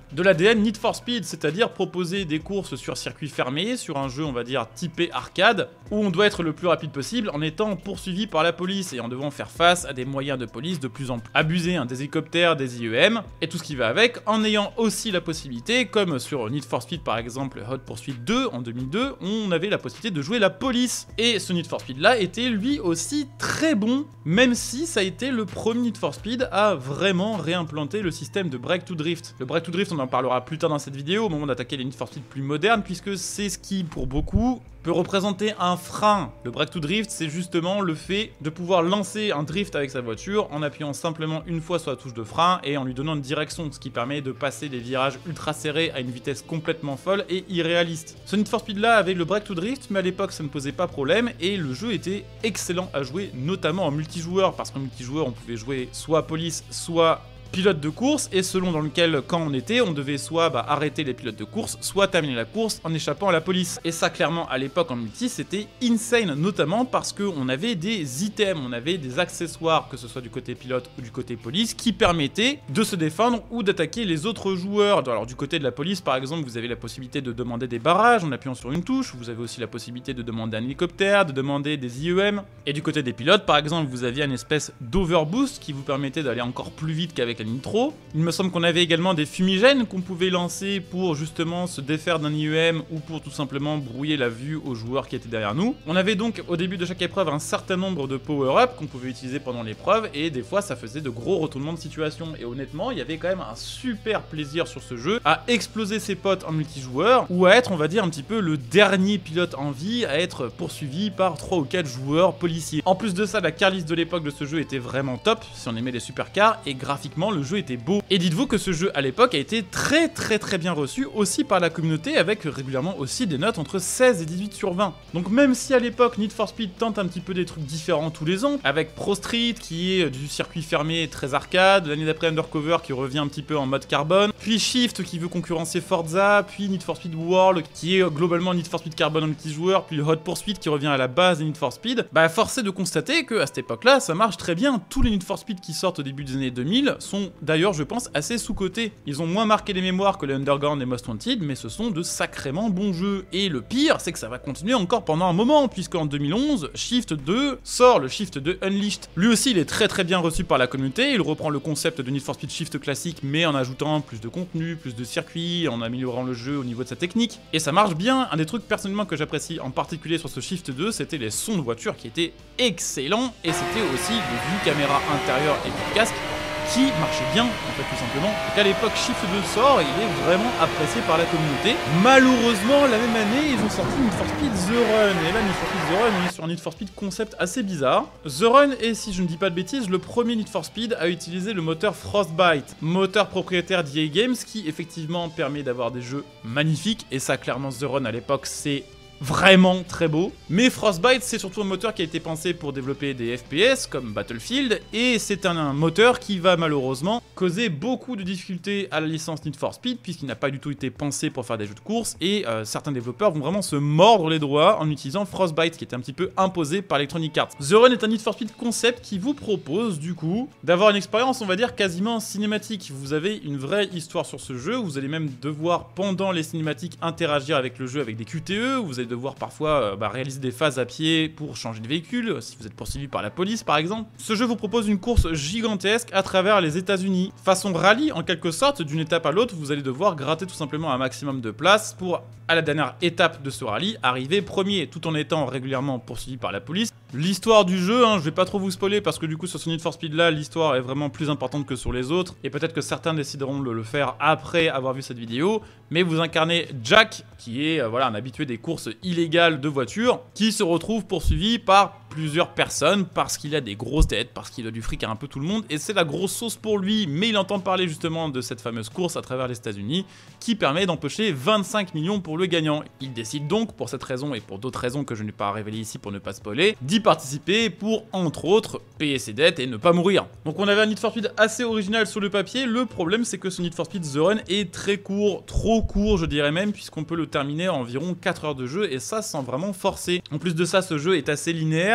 de l'A D N Need for Speed, c'est-à-dire proposer des courses sur circuit fermé, sur un jeu on va dire typé arcade, où on doit être le plus rapide possible en étant poursuivi par la police et en devant faire face à des moyens de police de plus en plus abusés, hein, des hélicoptères, des I E M, et tout ce qui va avec, en ayant aussi la possibilité, comme sur Need for Speed par exemple, Hot Pursuit deux en deux mille deux, on avait la possibilité de jouer la police. Et ce Need for Speed là était lui aussi très bon, même si ça a été le premier Need for Speed à vraiment réimplanter le système de Break to Drift. Le Break to Drift, on en parlera plus tard dans cette vidéo, au moment d'attaquer les Need for Speed plus modernes, puisque c'est ce qui, pour beaucoup, peut représenter un frein. Le Break to Drift, c'est justement le fait de pouvoir lancer un drift avec sa voiture en appuyant simplement une fois sur la touche de frein et en lui donnant une direction, ce qui permet de passer des virages ultra serrés à une vitesse complètement folle et irréaliste. Ce Need for Speed là avait le Break to Drift, mais à l'époque ça ne posait pas problème et le jeu était excellent à jouer, notamment en multijoueur, parce qu'en multijoueur on pouvait jouer soit police, soit pilote de course, et selon dans lequel camp on était, on devait soit bah, arrêter les pilotes de course, soit terminer la course en échappant à la police. Et ça, clairement, à l'époque en multi, c'était insane, notamment parce qu'on avait des items, on avait des accessoires, que ce soit du côté pilote ou du côté police, qui permettaient de se défendre ou d'attaquer les autres joueurs. Alors du côté de la police, par exemple, vous avez la possibilité de demander des barrages en appuyant sur une touche, vous avez aussi la possibilité de demander un hélicoptère, de demander des I E M, et du côté des pilotes, par exemple, vous aviez une espèce d'overboost qui vous permettait d'aller encore plus vite qu'avec la nitro. Il me semble qu'on avait également des fumigènes qu'on pouvait lancer pour justement se défaire d'un I E M ou pour tout simplement brouiller la vue aux joueurs qui étaient derrière nous. On avait donc au début de chaque épreuve un certain nombre de power-up qu'on pouvait utiliser pendant l'épreuve et des fois ça faisait de gros retournements de situation. Et honnêtement, il y avait quand même un super plaisir sur ce jeu à exploser ses potes en multijoueur ou à être, on va dire, un petit peu le dernier pilote en vie à être poursuivi par trois ou quatre joueurs policiers. En plus de ça, la car list de l'époque de ce jeu était vraiment top si on aimait les supercars et graphiquement le jeu était beau. Et dites-vous que ce jeu à l'époque a été très très très bien reçu aussi par la communauté, avec régulièrement aussi des notes entre seize et dix-huit sur vingt. Donc même si à l'époque Need for Speed tente un petit peu des trucs différents tous les ans, avec Pro Street qui est du circuit fermé très arcade, l'année d'après Undercover qui revient un petit peu en mode carbone, puis Shift qui veut concurrencer Forza, puis Need for Speed World qui est globalement Need for Speed Carbone en multijoueur, puis le Hot Pursuit qui revient à la base des Need for Speed, bah force est de constater que à cette époque-là ça marche très bien. Tous les Need for Speed qui sortent au début des années deux mille sont d'ailleurs, je pense, assez sous-cotés. Ils ont moins marqué les mémoires que les Underground et Most Wanted, mais ce sont de sacrément bons jeux. Et le pire, c'est que ça va continuer encore pendant un moment, puisqu'en deux mille onze, Shift deux sort le Shift deux Unleashed. Lui aussi, il est très très bien reçu par la communauté, il reprend le concept de Need for Speed Shift classique, mais en ajoutant plus de contenu, plus de circuits, en améliorant le jeu au niveau de sa technique. Et ça marche bien. Un des trucs personnellement que j'apprécie en particulier sur ce Shift deux, c'était les sons de voiture qui étaient excellents, et c'était aussi les vues caméra intérieure et du casque qui marchait bien, en fait, tout simplement. Et qu'à l'époque, Shift deux sort et il est vraiment apprécié par la communauté. Malheureusement, la même année, ils ont sorti Need for Speed The Run. Et là, Need for Speed The Run, on est sur un Need for Speed concept assez bizarre. The Run est, si je ne dis pas de bêtises, le premier Need for Speed à utiliser le moteur Frostbite, moteur propriétaire d'E A Games, qui effectivement permet d'avoir des jeux magnifiques. Et ça, clairement, The Run à l'époque, c'est vraiment très beau. Mais Frostbite, c'est surtout un moteur qui a été pensé pour développer des F P S comme Battlefield, et c'est un, un moteur qui va malheureusement causer beaucoup de difficultés à la licence Need for Speed, puisqu'il n'a pas du tout été pensé pour faire des jeux de course, et euh, certains développeurs vont vraiment se mordre les doigts en utilisant Frostbite, qui était un petit peu imposé par Electronic Arts. The Run est un Need for Speed concept qui vous propose, du coup, d'avoir une expérience, on va dire, quasiment cinématique. Vous avez une vraie histoire sur ce jeu, vous allez même devoir, pendant les cinématiques, interagir avec le jeu avec des Q T E, vous allez devoir parfois euh, bah, réaliser des phases à pied pour changer de véhicule, si vous êtes poursuivi par la police par exemple. Ce jeu vous propose une course gigantesque à travers les États-Unis. Façon rallye en quelque sorte, d'une étape à l'autre, vous allez devoir gratter tout simplement un maximum de place pour, à la dernière étape de ce rallye, arriver premier, tout en étant régulièrement poursuivi par la police. L'histoire du jeu, hein, je vais pas trop vous spoiler parce que du coup sur ce Need for Speed là, l'histoire est vraiment plus importante que sur les autres, et peut-être que certains décideront de le faire après avoir vu cette vidéo, mais vous incarnez Jack, qui est euh, voilà, un habitué des courses illégales de voitures, qui se retrouve poursuivi par plusieurs personnes parce qu'il a des grosses têtes, parce qu'il a du fric à un peu tout le monde, et c'est la grosse sauce pour lui. Mais il entend parler justement de cette fameuse course à travers les États-Unis qui permet d'empocher vingt-cinq millions pour le gagnant. Il décide donc, pour cette raison et pour d'autres raisons que je n'ai pas révélées ici pour ne pas spoiler, d'y participer pour, entre autres, payer ses dettes et ne pas mourir. Donc on avait un Need for Speed assez original sur le papier. Le problème, c'est que ce Need for Speed The Run est très court, trop court je dirais même, puisqu'on peut le terminer en environ quatre heures de jeu, et ça sans vraiment forcer. En plus de ça, ce jeu est assez linéaire,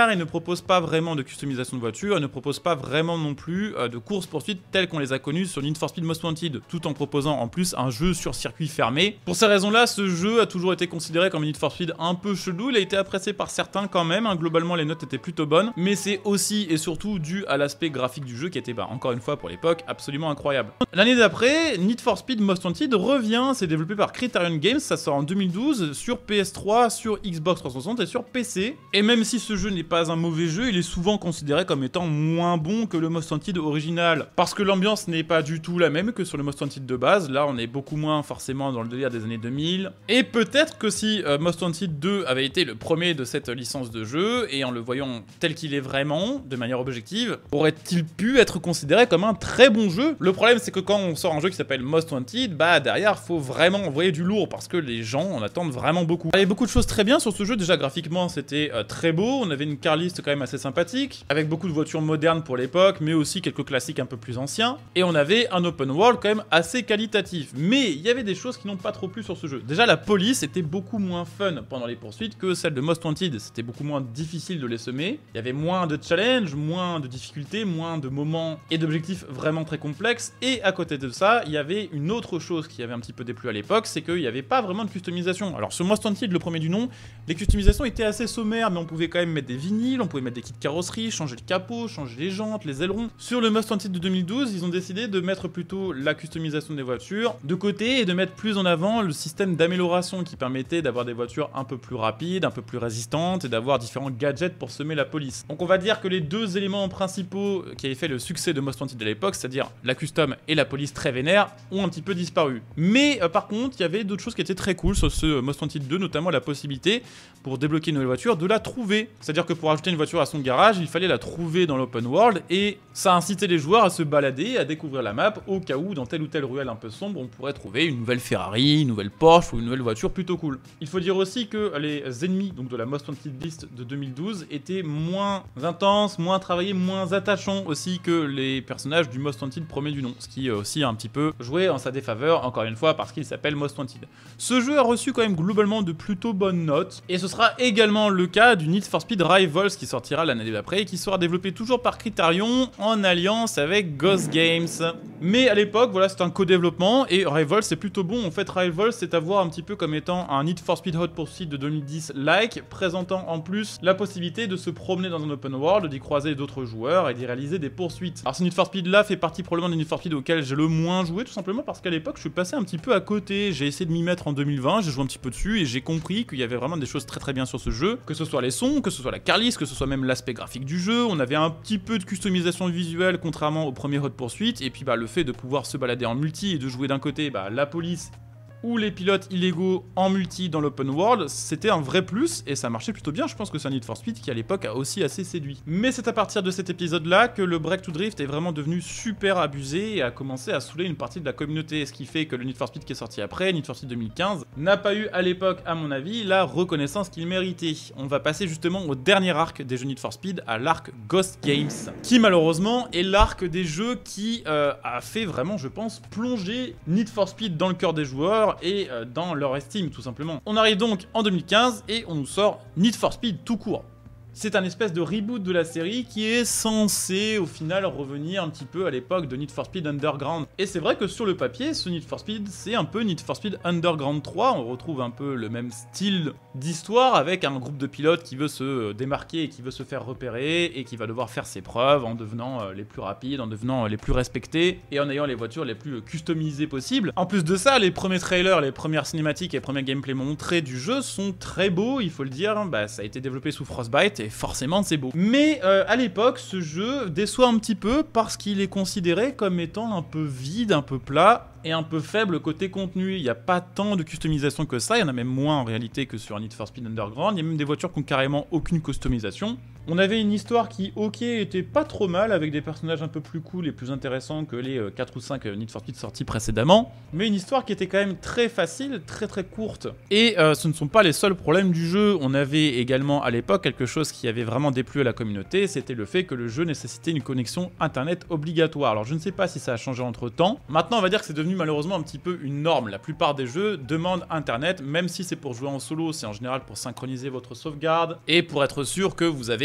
manière, il ne propose pas vraiment de customisation de voiture, il ne propose pas vraiment non plus euh, de courses-poursuites telles qu'on les a connues sur Need for Speed Most Wanted, tout en proposant en plus un jeu sur circuit fermé. Pour ces raisons-là, ce jeu a toujours été considéré comme un Need for Speed un peu chelou, il a été apprécié par certains quand même, hein. Globalement les notes étaient plutôt bonnes, mais c'est aussi et surtout dû à l'aspect graphique du jeu qui était, bah, encore une fois pour l'époque, absolument incroyable. L'année d'après, Need for Speed Most Wanted revient, c'est développé par Criterion Games, ça sort en deux mille douze sur P S trois, sur Xbox trois cent soixante et sur P C. Et même si ce jeu n'est pas un mauvais jeu, il est souvent considéré comme étant moins bon que le Most Wanted original, parce que l'ambiance n'est pas du tout la même que sur le Most Wanted de base. Là on est beaucoup moins forcément dans le délire des années deux mille, et peut-être que si euh, Most Wanted deux avait été le premier de cette licence de jeu, et en le voyant tel qu'il est vraiment, de manière objective, aurait-il pu être considéré comme un très bon jeu? Le problème c'est que quand on sort un jeu qui s'appelle Most Wanted, bah derrière faut vraiment envoyer du lourd, parce que les gens en attendent vraiment beaucoup. Il y avait beaucoup de choses très bien sur ce jeu, déjà graphiquement c'était euh, très beau, on avait une car list quand même assez sympathique, avec beaucoup de voitures modernes pour l'époque, mais aussi quelques classiques un peu plus anciens, et on avait un open world quand même assez qualitatif. Mais il y avait des choses qui n'ont pas trop plu sur ce jeu. Déjà la police était beaucoup moins fun pendant les poursuites que celle de Most Wanted, c'était beaucoup moins difficile de les semer, il y avait moins de challenges, moins de difficultés, moins de moments et d'objectifs vraiment très complexes, et à côté de ça, il y avait une autre chose qui avait un petit peu déplu à l'époque, c'est qu'il n'y avait pas vraiment de customisation. Alors sur Most Wanted, le premier du nom, les customisations étaient assez sommaires, mais on pouvait quand même mettre des vinyles, on pouvait mettre des kits de carrosserie, changer le capot, changer les jantes, les ailerons. Sur le Most Wanted de deux mille douze, ils ont décidé de mettre plutôt la customisation des voitures de côté et de mettre plus en avant le système d'amélioration qui permettait d'avoir des voitures un peu plus rapides, un peu plus résistantes et d'avoir différents gadgets pour semer la police. Donc on va dire que les deux éléments principaux qui avaient fait le succès de Most Wanted à l'époque, c'est-à-dire la custom et la police très vénère, ont un petit peu disparu. Mais euh, par contre, il y avait d'autres choses qui étaient très cool sur ce Most Wanted deux, notamment la possibilité pour débloquer une nouvelle voiture de la trouver. C'est-à-dire que pour ajouter une voiture à son garage, il fallait la trouver dans l'open world et ça incitait les joueurs à se balader, à découvrir la map au cas où dans telle ou telle ruelle un peu sombre, on pourrait trouver une nouvelle Ferrari, une nouvelle Porsche ou une nouvelle voiture plutôt cool. Il faut dire aussi que les ennemis donc de la Most Wanted list de deux mille douze étaient moins intenses, moins travaillés, moins attachants aussi que les personnages du Most Wanted premier du nom, ce qui aussi a un petit peu joué en sa défaveur, encore une fois parce qu'il s'appelle Most Wanted. Ce jeu a reçu quand même globalement de plutôt bonnes notes, et ce sera également le cas du Need for Speed Rivals qui sortira l'année d'après et qui sera développé toujours par Criterion en alliance avec Ghost Games. Mais à l'époque, voilà, c'est un co-développement et Rivals c'est plutôt bon. En fait, Rivals c'est à voir un petit peu comme étant un Need for Speed Hot Pursuit de deux mille dix-like, présentant en plus la possibilité de se promener dans un open world, d'y croiser d'autres joueurs et d'y réaliser des poursuites. Alors ce Need for Speed là fait partie probablement des Need for Speed auxquels j'ai le moins joué, tout simplement parce qu'à l'époque je suis passé un petit peu à côté. J'ai essayé de m'y mettre en deux mille vingt, j'ai joué un petit peu dessus et j'ai compris qu'il y avait vraiment des choses très très bien sur ce jeu, que ce soit les sons, que ce soit la car list, que ce soit même l'aspect graphique du jeu. On avait un petit peu de customisation visuelle contrairement au premier Hot Pursuit, et puis bah, le fait de pouvoir se balader en multi et de jouer d'un côté bah, la police ou les pilotes illégaux en multi dans l'open world, c'était un vrai plus et ça marchait plutôt bien. Je pense que c'est un Need for Speed qui à l'époque a aussi assez séduit. Mais c'est à partir de cet épisode là que le Break to Drift est vraiment devenu super abusé et a commencé à saouler une partie de la communauté, ce qui fait que le Need for Speed qui est sorti après, Need for Speed deux mille quinze, n'a pas eu à l'époque à mon avis la reconnaissance qu'il méritait. On va passer justement au dernier arc des jeux Need for Speed, à l'arc Ghost Games, qui malheureusement est l'arc des jeux qui euh, a fait vraiment, je pense, plonger Need for Speed dans le cœur des joueurs et euh, dans leur estime tout simplement. On arrive donc en deux mille quinze et on nous sort Need for Speed tout court. C'est un espèce de reboot de la série qui est censé au final revenir un petit peu à l'époque de Need for Speed Underground. Et c'est vrai que sur le papier, ce Need for Speed, c'est un peu Need for Speed Underground trois, on retrouve un peu le même style d'histoire avec un groupe de pilotes qui veut se démarquer et qui veut se faire repérer et qui va devoir faire ses preuves en devenant les plus rapides, en devenant les plus respectés et en ayant les voitures les plus customisées possibles. En plus de ça, les premiers trailers, les premières cinématiques et les premiers gameplays montrés du jeu sont très beaux, il faut le dire. Bah, ça a été développé sous Frostbite et forcément c'est beau. Mais euh, à l'époque, ce jeu déçoit un petit peu parce qu'il est considéré comme étant un peu vide, un peu plat et un peu faible côté contenu. Il n'y a pas tant de customisation que ça, il y en a même moins en réalité que sur Need for Speed Underground. Il y a même des voitures qui ont carrément aucune customisation. On avait une histoire qui, ok, était pas trop mal, avec des personnages un peu plus cool et plus intéressants que les euh, quatre ou cinq euh, Need for Speed sortis précédemment, mais une histoire qui était quand même très facile, très très courte. Et euh, ce ne sont pas les seuls problèmes du jeu. On avait également à l'époque quelque chose qui avait vraiment déplu à la communauté, c'était le fait que le jeu nécessitait une connexion internet obligatoire. Alors je ne sais pas si ça a changé entre temps. Maintenant on va dire que c'est devenu malheureusement un petit peu une norme. La plupart des jeux demandent internet, même si c'est pour jouer en solo, c'est en général pour synchroniser votre sauvegarde et pour être sûr que vous avez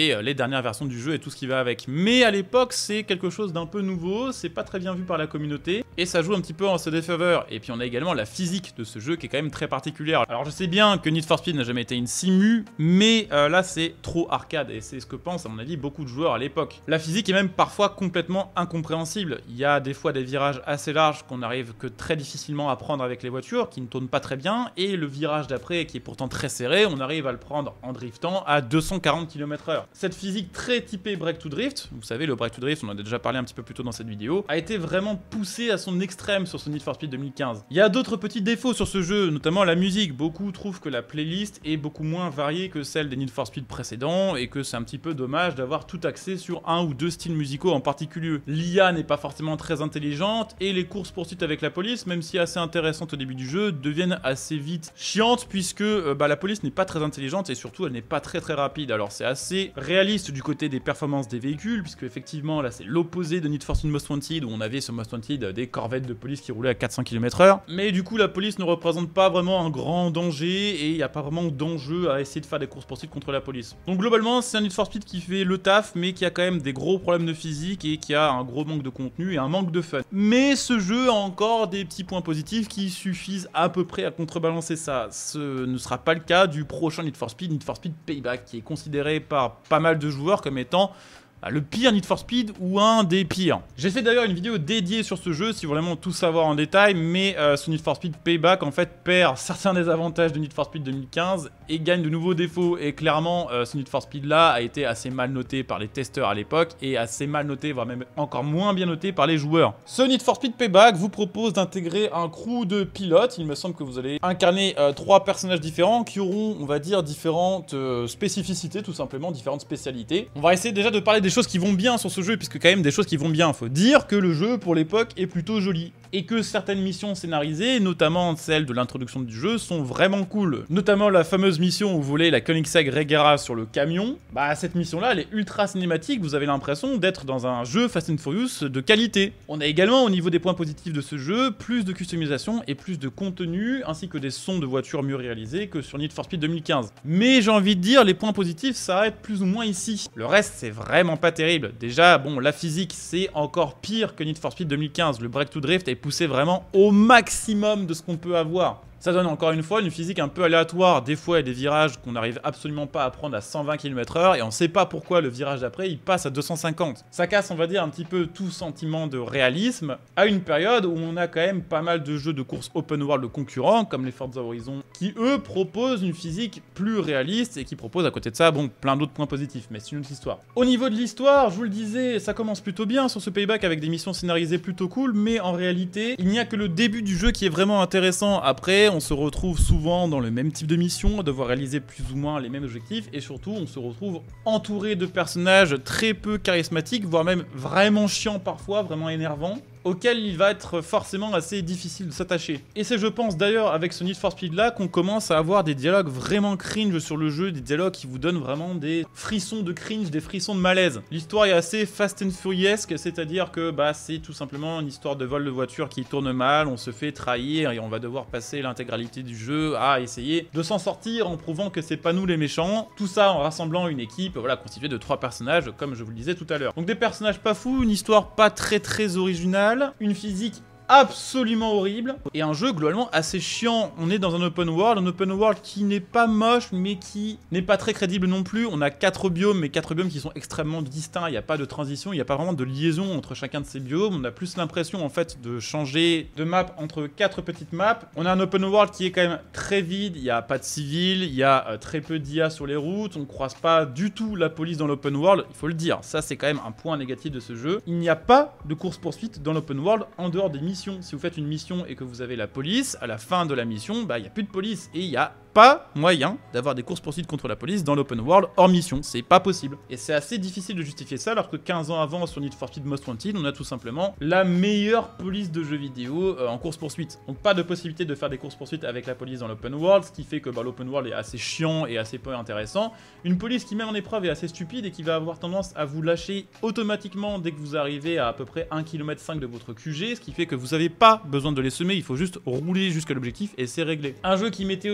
et les dernières versions du jeu et tout ce qui va avec. Mais à l'époque, c'est quelque chose d'un peu nouveau, c'est pas très bien vu par la communauté, et ça joue un petit peu en sa défaveur. Et puis on a également la physique de ce jeu qui est quand même très particulière. Alors je sais bien que Need for Speed n'a jamais été une simu, mais euh, là c'est trop arcade, et c'est ce que pensent à mon avis beaucoup de joueurs à l'époque. La physique est même parfois complètement incompréhensible. Il y a des fois des virages assez larges qu'on n'arrive que très difficilement à prendre avec les voitures, qui ne tournent pas très bien, et le virage d'après, qui est pourtant très serré, on arrive à le prendre en driftant à deux cent quarante kilomètres heure. Cette physique très typée break to drift, vous savez le break to drift, on en a déjà parlé un petit peu plus tôt dans cette vidéo, a été vraiment poussée à son extrême sur ce Need for Speed deux mille quinze. Il y a d'autres petits défauts sur ce jeu, notamment la musique. Beaucoup trouvent que la playlist est beaucoup moins variée que celle des Need for Speed précédents, et que c'est un petit peu dommage d'avoir tout axé sur un ou deux styles musicaux en particulier. L'I A n'est pas forcément très intelligente, et les courses-poursuites avec la police, même si assez intéressantes au début du jeu, deviennent assez vite chiantes, puisque euh, bah, la police n'est pas très intelligente, et surtout elle n'est pas très très rapide. Alors c'est assez réaliste du côté des performances des véhicules, puisque effectivement là c'est l'opposé de Need for Speed Most Wanted, où on avait sur Most Wanted des corvettes de police qui roulaient à quatre cents kilomètres heure, mais du coup la police ne représente pas vraiment un grand danger, et il n'y a pas vraiment d'enjeu à essayer de faire des courses-poursuites contre la police. Donc globalement c'est un Need for Speed qui fait le taf, mais qui a quand même des gros problèmes de physique, et qui a un gros manque de contenu et un manque de fun. Mais ce jeu a encore des petits points positifs qui suffisent à peu près à contrebalancer ça. Ce ne sera pas le cas du prochain Need for Speed, Need for Speed Payback, qui est considéré par pas mal de joueurs comme étant le pire Need for Speed ou un des pires. J'ai fait d'ailleurs une vidéo dédiée sur ce jeu si vous voulez vraiment tout savoir en détail, mais euh, ce Need for Speed Payback en fait perd certains des avantages de Need for Speed deux mille quinze et gagne de nouveaux défauts, et clairement euh, ce Need for Speed là a été assez mal noté par les testeurs à l'époque, et assez mal noté, voire même encore moins bien noté par les joueurs. Ce Need for Speed Payback vous propose d'intégrer un crew de pilotes. Il me semble que vous allez incarner euh, trois personnages différents qui auront, on va dire, différentes euh, spécificités, tout simplement, différentes spécialités. On va essayer déjà de parler des choses qui vont bien sur ce jeu, puisque quand même des choses qui vont bien. Faut dire que le jeu pour l'époque est plutôt joli, et que certaines missions scénarisées, notamment celles de l'introduction du jeu, sont vraiment cool. Notamment la fameuse mission où vous volez la Koenigsegg Regera sur le camion. Bah cette mission là elle est ultra cinématique, vous avez l'impression d'être dans un jeu Fast and Furious de qualité. On a également au niveau des points positifs de ce jeu, plus de customisation et plus de contenu, ainsi que des sons de voitures mieux réalisés que sur Need for Speed deux mille quinze. Mais j'ai envie de dire, les points positifs s'arrêtent plus ou moins ici. Le reste c'est vraiment pas terrible. Déjà, bon, la physique c'est encore pire que Need for Speed deux mille quinze. Le break to drift est poussé vraiment au maximum de ce qu'on peut avoir. Ça donne encore une fois une physique un peu aléatoire. Des fois, il y a des virages qu'on n'arrive absolument pas à prendre à cent vingt kilomètres heure, et on sait pas pourquoi le virage d'après il passe à deux cent cinquante. Ça casse, on va dire, un petit peu tout sentiment de réalisme à une période où on a quand même pas mal de jeux de course open world concurrents, comme les Forza Horizon, qui eux proposent une physique plus réaliste et qui proposent à côté de ça, bon, plein d'autres points positifs, mais c'est une autre histoire. Au niveau de l'histoire, je vous le disais, ça commence plutôt bien sur ce Payback avec des missions scénarisées plutôt cool, mais en réalité, il n'y a que le début du jeu qui est vraiment intéressant. Après, on se retrouve souvent dans le même type de mission, à devoir réaliser plus ou moins les mêmes objectifs, et surtout on se retrouve entouré de personnages très peu charismatiques, voire même vraiment chiants parfois, vraiment énervants, auquel il va être forcément assez difficile de s'attacher. Et c'est, je pense d'ailleurs, avec ce Need for Speed là qu'on commence à avoir des dialogues vraiment cringe sur le jeu, des dialogues qui vous donnent vraiment des frissons de cringe, des frissons de malaise. L'histoire est assez Fast and Furious-esque, c'est-à-dire que bah, c'est tout simplement une histoire de vol de voiture qui tourne mal, on se fait trahir et on va devoir passer l'intégralité du jeu à essayer de s'en sortir en prouvant que c'est pas nous les méchants. Tout ça en rassemblant une équipe voilà, constituée de trois personnages, comme je vous le disais tout à l'heure. Donc des personnages pas fous, une histoire pas très très originale, une physique absolument horrible, et un jeu globalement assez chiant. On est dans un open world, un open world qui n'est pas moche, mais qui n'est pas très crédible non plus. On a quatre biomes, mais quatre biomes qui sont extrêmement distincts, il n'y a pas de transition, il n'y a pas vraiment de liaison entre chacun de ces biomes. On a plus l'impression en fait de changer de map entre quatre petites maps. On a un open world qui est quand même très vide, il n'y a pas de civils, il y a euh, très peu d'I A sur les routes, on ne croise pas du tout la police dans l'open world, il faut le dire. Ça c'est quand même un point négatif de ce jeu. Il n'y a pas de course-poursuite dans l'open world en dehors des missions. Si vous faites une mission et que vous avez la police, à la fin de la mission, bah il n'y a plus de police, et il y a pas moyen d'avoir des courses-poursuites contre la police dans l'open world hors mission, c'est pas possible. Et c'est assez difficile de justifier ça, alors que quinze ans avant, sur Need for Speed Most Wanted, on a tout simplement la meilleure police de jeux vidéo euh, en course-poursuite. Donc pas de possibilité de faire des courses-poursuites avec la police dans l'open world, ce qui fait que bah, l'open world est assez chiant et assez peu intéressant. Une police qui, même en épreuve, est assez stupide et qui va avoir tendance à vous lâcher automatiquement dès que vous arrivez à à peu près un virgule cinq kilomètres de votre Q G, ce qui fait que vous n'avez pas besoin de les semer, il faut juste rouler jusqu'à l'objectif et c'est réglé. Un jeu qui mettait aussi assez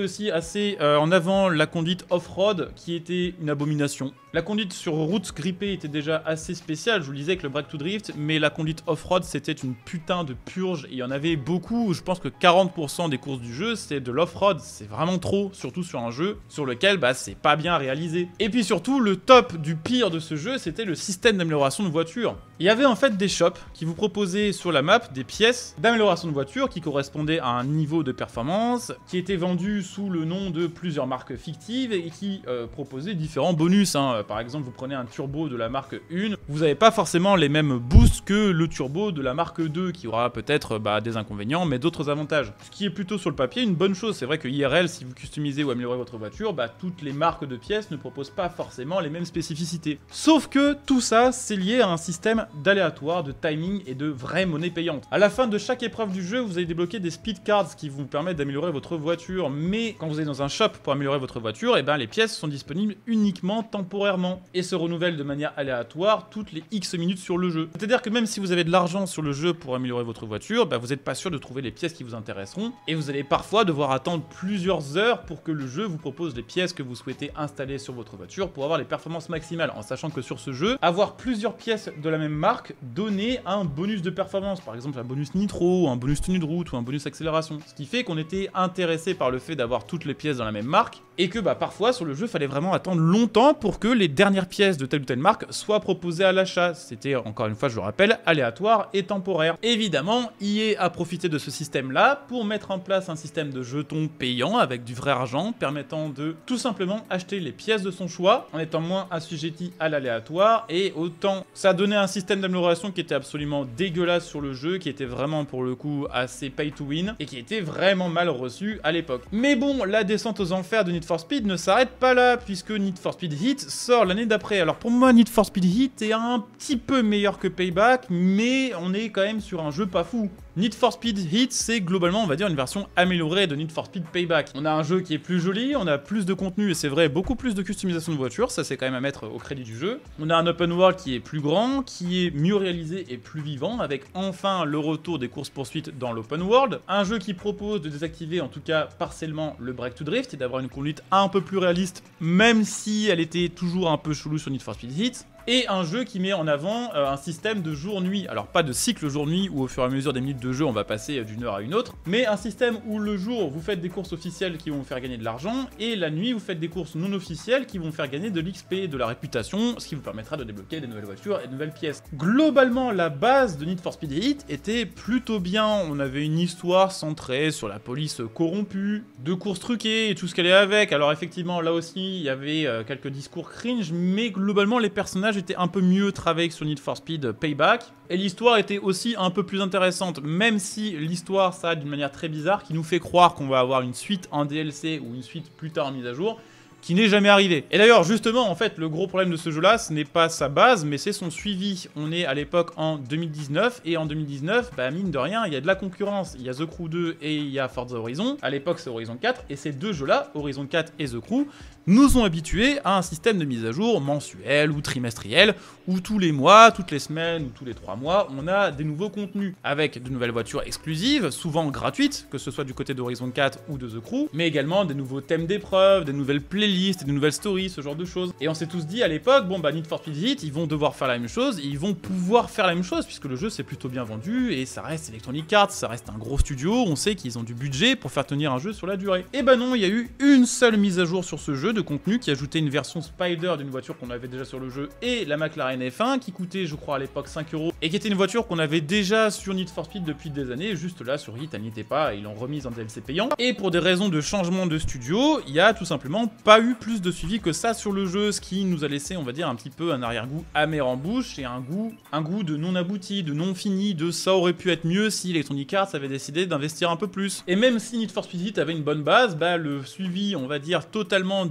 passer euh, en avant la conduite off-road qui était une abomination. La conduite sur route grippée était déjà assez spéciale, je vous le disais avec le Break to Drift, mais la conduite off-road c'était une putain de purge, et il y en avait beaucoup, je pense que quarante pour cent des courses du jeu c'est de l'off-road, c'est vraiment trop, surtout sur un jeu sur lequel bah, c'est pas bien réalisé. Et puis surtout, le top du pire de ce jeu c'était le système d'amélioration de voiture. Il y avait en fait des shops qui vous proposaient sur la map des pièces d'amélioration de voiture qui correspondaient à un niveau de performance, qui étaient vendues sous le nom de plusieurs marques fictives et qui euh, proposaient différents bonus, hein. Par exemple, vous prenez un turbo de la marque un, vous n'avez pas forcément les mêmes boosts que le turbo de la marque deux, qui aura peut-être bah, des inconvénients, mais d'autres avantages. Ce qui est plutôt sur le papier une bonne chose. C'est vrai que I R L, si vous customisez ou améliorez votre voiture, bah, toutes les marques de pièces ne proposent pas forcément les mêmes spécificités. Sauf que tout ça, c'est lié à un système d'aléatoire, de timing et de vraie monnaie payante. À la fin de chaque épreuve du jeu, vous allez débloquer des speed cards qui vous permettent d'améliorer votre voiture, mais quand vous allez dans un shop pour améliorer votre voiture, et ben les pièces sont disponibles uniquement temporairement et se renouvellent de manière aléatoire toutes les X minutes sur le jeu. C'est-à-dire que même si vous avez de l'argent sur le jeu pour améliorer votre voiture, bah vous n'êtes pas sûr de trouver les pièces qui vous intéresseront et vous allez parfois devoir attendre plusieurs heures pour que le jeu vous propose les pièces que vous souhaitez installer sur votre voiture pour avoir les performances maximales, en sachant que sur ce jeu, avoir plusieurs pièces de la même marque donnait un bonus de performance, par exemple un bonus nitro, un bonus tenue de route ou un bonus accélération. Ce qui fait qu'on était intéressé par le fait d'avoir toutes les pièces dans la même marque et que bah parfois sur le jeu, fallait vraiment attendre longtemps pour que les dernières pièces de telle ou telle marque soient proposées à l'achat. C'était, encore une fois, je le rappelle, aléatoire et temporaire. Évidemment, E A a profité de ce système-là pour mettre en place un système de jetons payants avec du vrai argent, permettant de tout simplement acheter les pièces de son choix, en étant moins assujetti à l'aléatoire, et autant ça donnait un système d'amélioration qui était absolument dégueulasse sur le jeu, qui était vraiment pour le coup assez pay to win, et qui était vraiment mal reçu à l'époque. Mais bon, la descente aux enfers de Need for Speed ne s'arrête pas là, puisque Need for Speed Heat sort l'année d'après. Alors pour moi, Need for Speed Heat est un petit peu meilleur que Payback, mais on est quand même sur un jeu pas fou. Need for Speed Heat, c'est globalement, on va dire, une version améliorée de Need for Speed Payback. On a un jeu qui est plus joli, on a plus de contenu, et c'est vrai, beaucoup plus de customisation de voitures, ça c'est quand même à mettre au crédit du jeu. On a un open world qui est plus grand, qui est mieux réalisé et plus vivant, avec enfin le retour des courses-poursuites dans l'open world. Un jeu qui propose de désactiver, en tout cas partiellement, le break to drift, et d'avoir une conduite un peu plus réaliste, même si elle était toujours un peu chelou sur Need for Speed Heat. Et un jeu qui met en avant euh, un système de jour-nuit. Alors pas de cycle jour-nuit où au fur et à mesure des minutes de jeu on va passer d'une heure à une autre, mais un système où le jour vous faites des courses officielles qui vont vous faire gagner de l'argent, et la nuit vous faites des courses non officielles qui vont vous faire gagner de l'X P, de la réputation, ce qui vous permettra de débloquer des nouvelles voitures et de nouvelles pièces. Globalement, la base de Need for Speed Heat était plutôt bien. On avait une histoire centrée sur la police corrompue, de courses truquées et tout ce qu'elle est avec. Alors effectivement, là aussi, il y avait euh, quelques discours cringe, mais globalement les personnages était un peu mieux travaillé que sur Need for Speed Payback, et l'histoire était aussi un peu plus intéressante, même si l'histoire ça d'une manière très bizarre qui nous fait croire qu'on va avoir une suite en D L C ou une suite plus tard en mise à jour, qui n'est jamais arrivé. Et d'ailleurs, justement, en fait, le gros problème de ce jeu-là, ce n'est pas sa base, mais c'est son suivi. On est à l'époque en deux mille dix-neuf, et en deux mille dix-neuf, bah mine de rien, il y a de la concurrence. Il y a The Crew deux et il y a Forza Horizon. À l'époque, c'est Horizon quatre, et ces deux jeux-là, Horizon quatre et The Crew, nous ont habitués à un système de mise à jour mensuel ou trimestriel, où tous les mois, toutes les semaines ou tous les trois mois, on a des nouveaux contenus, avec de nouvelles voitures exclusives, souvent gratuites, que ce soit du côté d'Horizon quatre ou de The Crew, mais également des nouveaux thèmes d'épreuves, des nouvelles playlists, et des nouvelles stories, ce genre de choses. Et on s'est tous dit à l'époque, bon bah Need for Speed Heat, ils vont devoir faire la même chose, et ils vont pouvoir faire la même chose, puisque le jeu s'est plutôt bien vendu, et ça reste Electronic Arts, ça reste un gros studio, on sait qu'ils ont du budget pour faire tenir un jeu sur la durée. Et bah non, il y a eu une seule mise à jour sur ce jeu de contenu qui ajoutait une version Spider d'une voiture qu'on avait déjà sur le jeu, et la McLaren F un, qui coûtait je crois à l'époque cinq euros, et qui était une voiture qu'on avait déjà sur Need for Speed depuis des années, juste là sur Heat elle n'y était pas, et ils l'ont remise en D L C payant. Et pour des raisons de changement de studio, il y a tout simplement pas eu plus de suivi que ça sur le jeu, ce qui nous a laissé, on va dire, un petit peu un arrière-goût amer en bouche, et un goût, un goût de non abouti, de non fini, de ça aurait pu être mieux si Electronic Arts avait décidé d'investir un peu plus. Et même si Need for Speed Heat avait une bonne base, bah le suivi, on va dire, totalement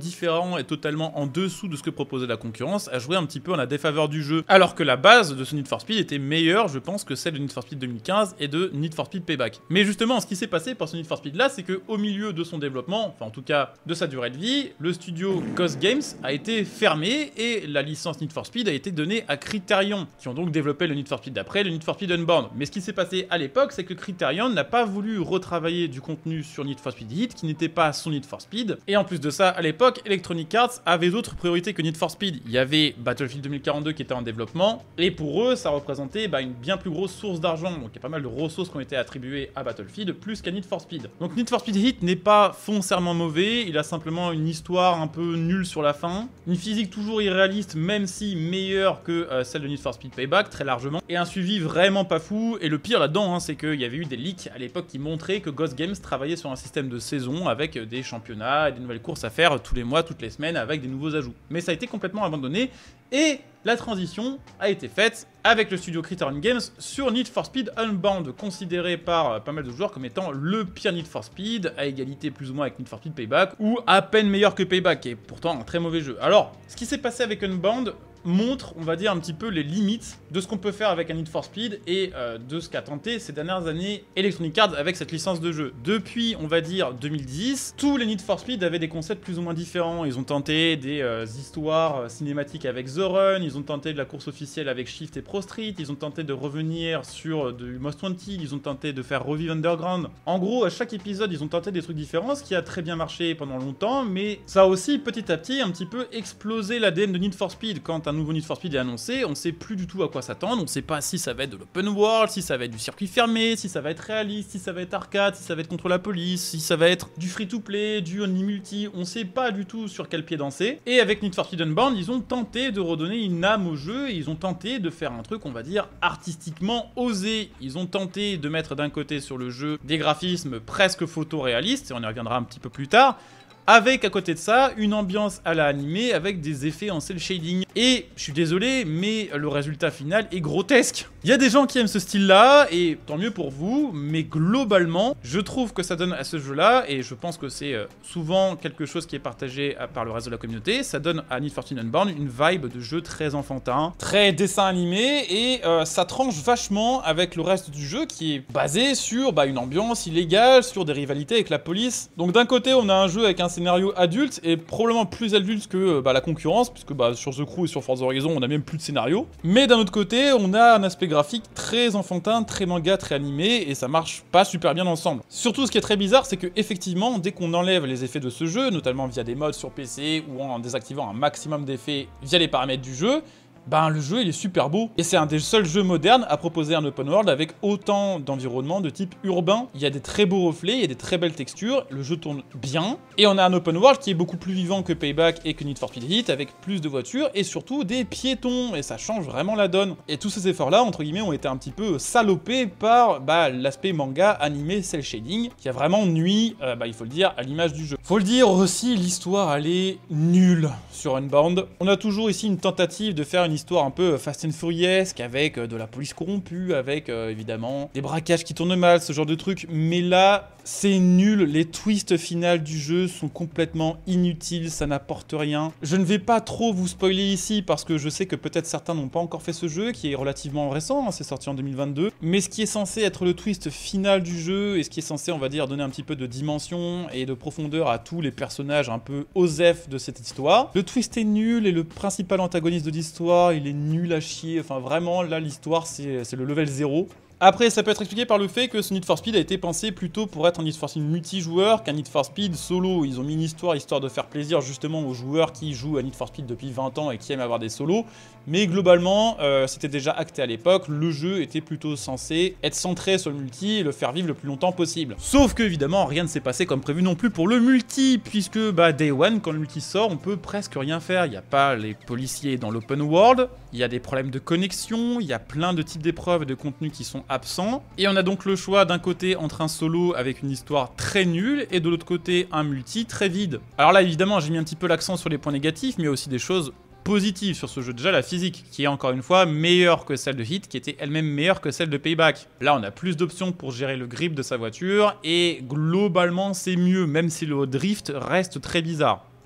différent et totalement en dessous de ce que proposait la concurrence a joué un petit peu en la défaveur du jeu. Alors que la base de ce Need for Speed était meilleure, je pense, que celle de Need for Speed deux mille quinze et de Need for Speed Payback. Mais justement, ce qui s'est passé par ce Need for Speed là, c'est qu'au milieu de son développement, enfin en tout cas de sa durée de vie, le studio Ghost Games a été fermé et la licence Need for Speed a été donnée à Criterion, qui ont donc développé le Need for Speed d'après, le Need for Speed Unbound. Mais ce qui s'est passé à l'époque, c'est que Criterion n'a pas voulu retravailler du contenu sur Need for Speed Heat, qui n'était pas son Need for Speed. Et en plus de ça, à l'époque, Electronic Arts avait d'autres priorités que Need for Speed. Il y avait Battlefield deux mille quarante-deux qui était en développement, et pour eux, ça représentait bah, une bien plus grosse source d'argent. Donc il y a pas mal de ressources qui ont été attribuées à Battlefield, plus qu'à Need for Speed. Donc Need for Speed Heat n'est pas foncièrement mauvais, il a simplement une histoire un peu nulle sur la fin, une physique toujours irréaliste, même si meilleure que euh, celle de Need for Speed Payback, très largement, et un suivi vraiment pas fou. Et le pire là-dedans, hein, c'est qu'il y avait eu des leaks à l'époque qui montraient que Ghost Games travaillait sur un système de saison avec des championnats et des nouvelles courses à faire tous les mois, toutes les semaines, avec des nouveaux ajouts. Mais ça a été complètement abandonné, et la transition a été faite avec le studio Criterion Games sur Need for Speed Unbound, considéré par pas mal de joueurs comme étant le pire Need for Speed, à égalité plus ou moins avec Need for Speed Payback, ou à peine meilleur que Payback, qui est pourtant un très mauvais jeu. Alors, ce qui s'est passé avec Unbound montre, on va dire, un petit peu les limites de ce qu'on peut faire avec un Need for Speed et euh, de ce qu'a tenté ces dernières années Electronic Arts avec cette licence de jeu. Depuis, on va dire, deux mille dix, tous les Need for Speed avaient des concepts plus ou moins différents. Ils ont tenté des euh, histoires cinématiques avec The Run, ils ont tenté de la course officielle avec Shift et Pro Street, ils ont tenté de revenir sur du Most Wanted, ils ont tenté de faire Revive Underground. En gros, à chaque épisode, ils ont tenté des trucs différents, ce qui a très bien marché pendant longtemps, mais ça a aussi petit à petit un petit peu explosé l'A D N de Need for Speed. Quand un nouveau Need for Speed est annoncé, on sait plus du tout à quoi s'attendre, on sait pas si ça va être de l'open world, si ça va être du circuit fermé, si ça va être réaliste, si ça va être arcade, si ça va être contre la police, si ça va être du free-to-play, du only multi, on sait pas du tout sur quel pied danser. Et avec Need for Speed Unbound, ils ont tenté de redonner une âme au jeu, et ils ont tenté de faire un truc, on va dire, artistiquement osé. Ils ont tenté de mettre d'un côté sur le jeu des graphismes presque photoréalistes, et on y reviendra un petit peu plus tard, avec à côté de ça une ambiance à la animée avec des effets en cel shading. Et je suis désolé, mais le résultat final est grotesque. Il y a des gens qui aiment ce style-là, et tant mieux pour vous, mais globalement, je trouve que ça donne à ce jeu-là, et je pense que c'est souvent quelque chose qui est partagé par le reste de la communauté, ça donne à Need for Speed Unbound une vibe de jeu très enfantin, très dessin animé, et euh, ça tranche vachement avec le reste du jeu qui est basé sur bah, une ambiance illégale, sur des rivalités avec la police. Donc d'un côté, on a un jeu avec un scénario adulte, et probablement plus adulte que bah, la concurrence, puisque bah, sur The Crew et sur Forza Horizon, on a même plus de scénario. Mais d'un autre côté, on a un aspect graphique très enfantin, très manga, très animé, et ça marche pas super bien ensemble. Surtout, ce qui est très bizarre, c'est que effectivement, dès qu'on enlève les effets de ce jeu, notamment via des mods sur P C ou en désactivant un maximum d'effets via les paramètres du jeu, ben le jeu il est super beau. Et c'est un des seuls jeux modernes à proposer un open world avec autant d'environnements de type urbain. Il y a des très beaux reflets, il y a des très belles textures, le jeu tourne bien. Et on a un open world qui est beaucoup plus vivant que Payback et que Need for Speed Heat, avec plus de voitures et surtout des piétons. Et ça change vraiment la donne. Et tous ces efforts-là, entre guillemets, ont été un petit peu salopés par bah, l'aspect manga, animé, cel shading, qui a vraiment nuit, euh, bah, il faut le dire, à l'image du jeu. Faut le dire aussi, l'histoire, elle est nulle sur Unbound. On a toujours ici une tentative de faire une histoire un peu Fast and Furious, avec euh, de la police corrompue, avec euh, évidemment des braquages qui tournent mal, ce genre de trucs. Mais là, c'est nul. Les twists finales du jeu sont complètement inutiles, ça n'apporte rien. Je ne vais pas trop vous spoiler ici, parce que je sais que peut-être certains n'ont pas encore fait ce jeu, qui est relativement récent, hein, c'est sorti en deux mille vingt-deux. Mais ce qui est censé être le twist final du jeu, et ce qui est censé, on va dire, donner un petit peu de dimension et de profondeur à tous les personnages un peu osef de cette histoire, le twist est nul, et le principal antagoniste de l'histoire, il est nul à chier. Enfin vraiment, là, l'histoire, c'est le level zéro. Après, ça peut être expliqué par le fait que ce Need for Speed a été pensé plutôt pour être un Need for Speed multijoueur qu'un Need for Speed solo. Ils ont mis une histoire histoire de faire plaisir justement aux joueurs qui jouent à Need for Speed depuis vingt ans et qui aiment avoir des solos. Mais globalement, euh, c'était déjà acté à l'époque, le jeu était plutôt censé être centré sur le multi et le faire vivre le plus longtemps possible. Sauf que évidemment, rien ne s'est passé comme prévu non plus pour le multi, puisque bah, Day One, quand le multi sort, on peut presque rien faire. Il n'y a pas les policiers dans l'open world, il y a des problèmes de connexion, il y a plein de types d'épreuves et de contenus qui sont absent. Et on a donc le choix d'un côté entre un solo avec une histoire très nulle et de l'autre côté un multi très vide. Alors là évidemment j'ai mis un petit peu l'accent sur les points négatifs, mais il y a aussi des choses positives sur ce jeu. Déjà la physique qui est encore une fois meilleure que celle de Heat, qui était elle-même meilleure que celle de Payback. Là on a plus d'options pour gérer le grip de sa voiture et globalement c'est mieux, même si le drift reste très bizarre.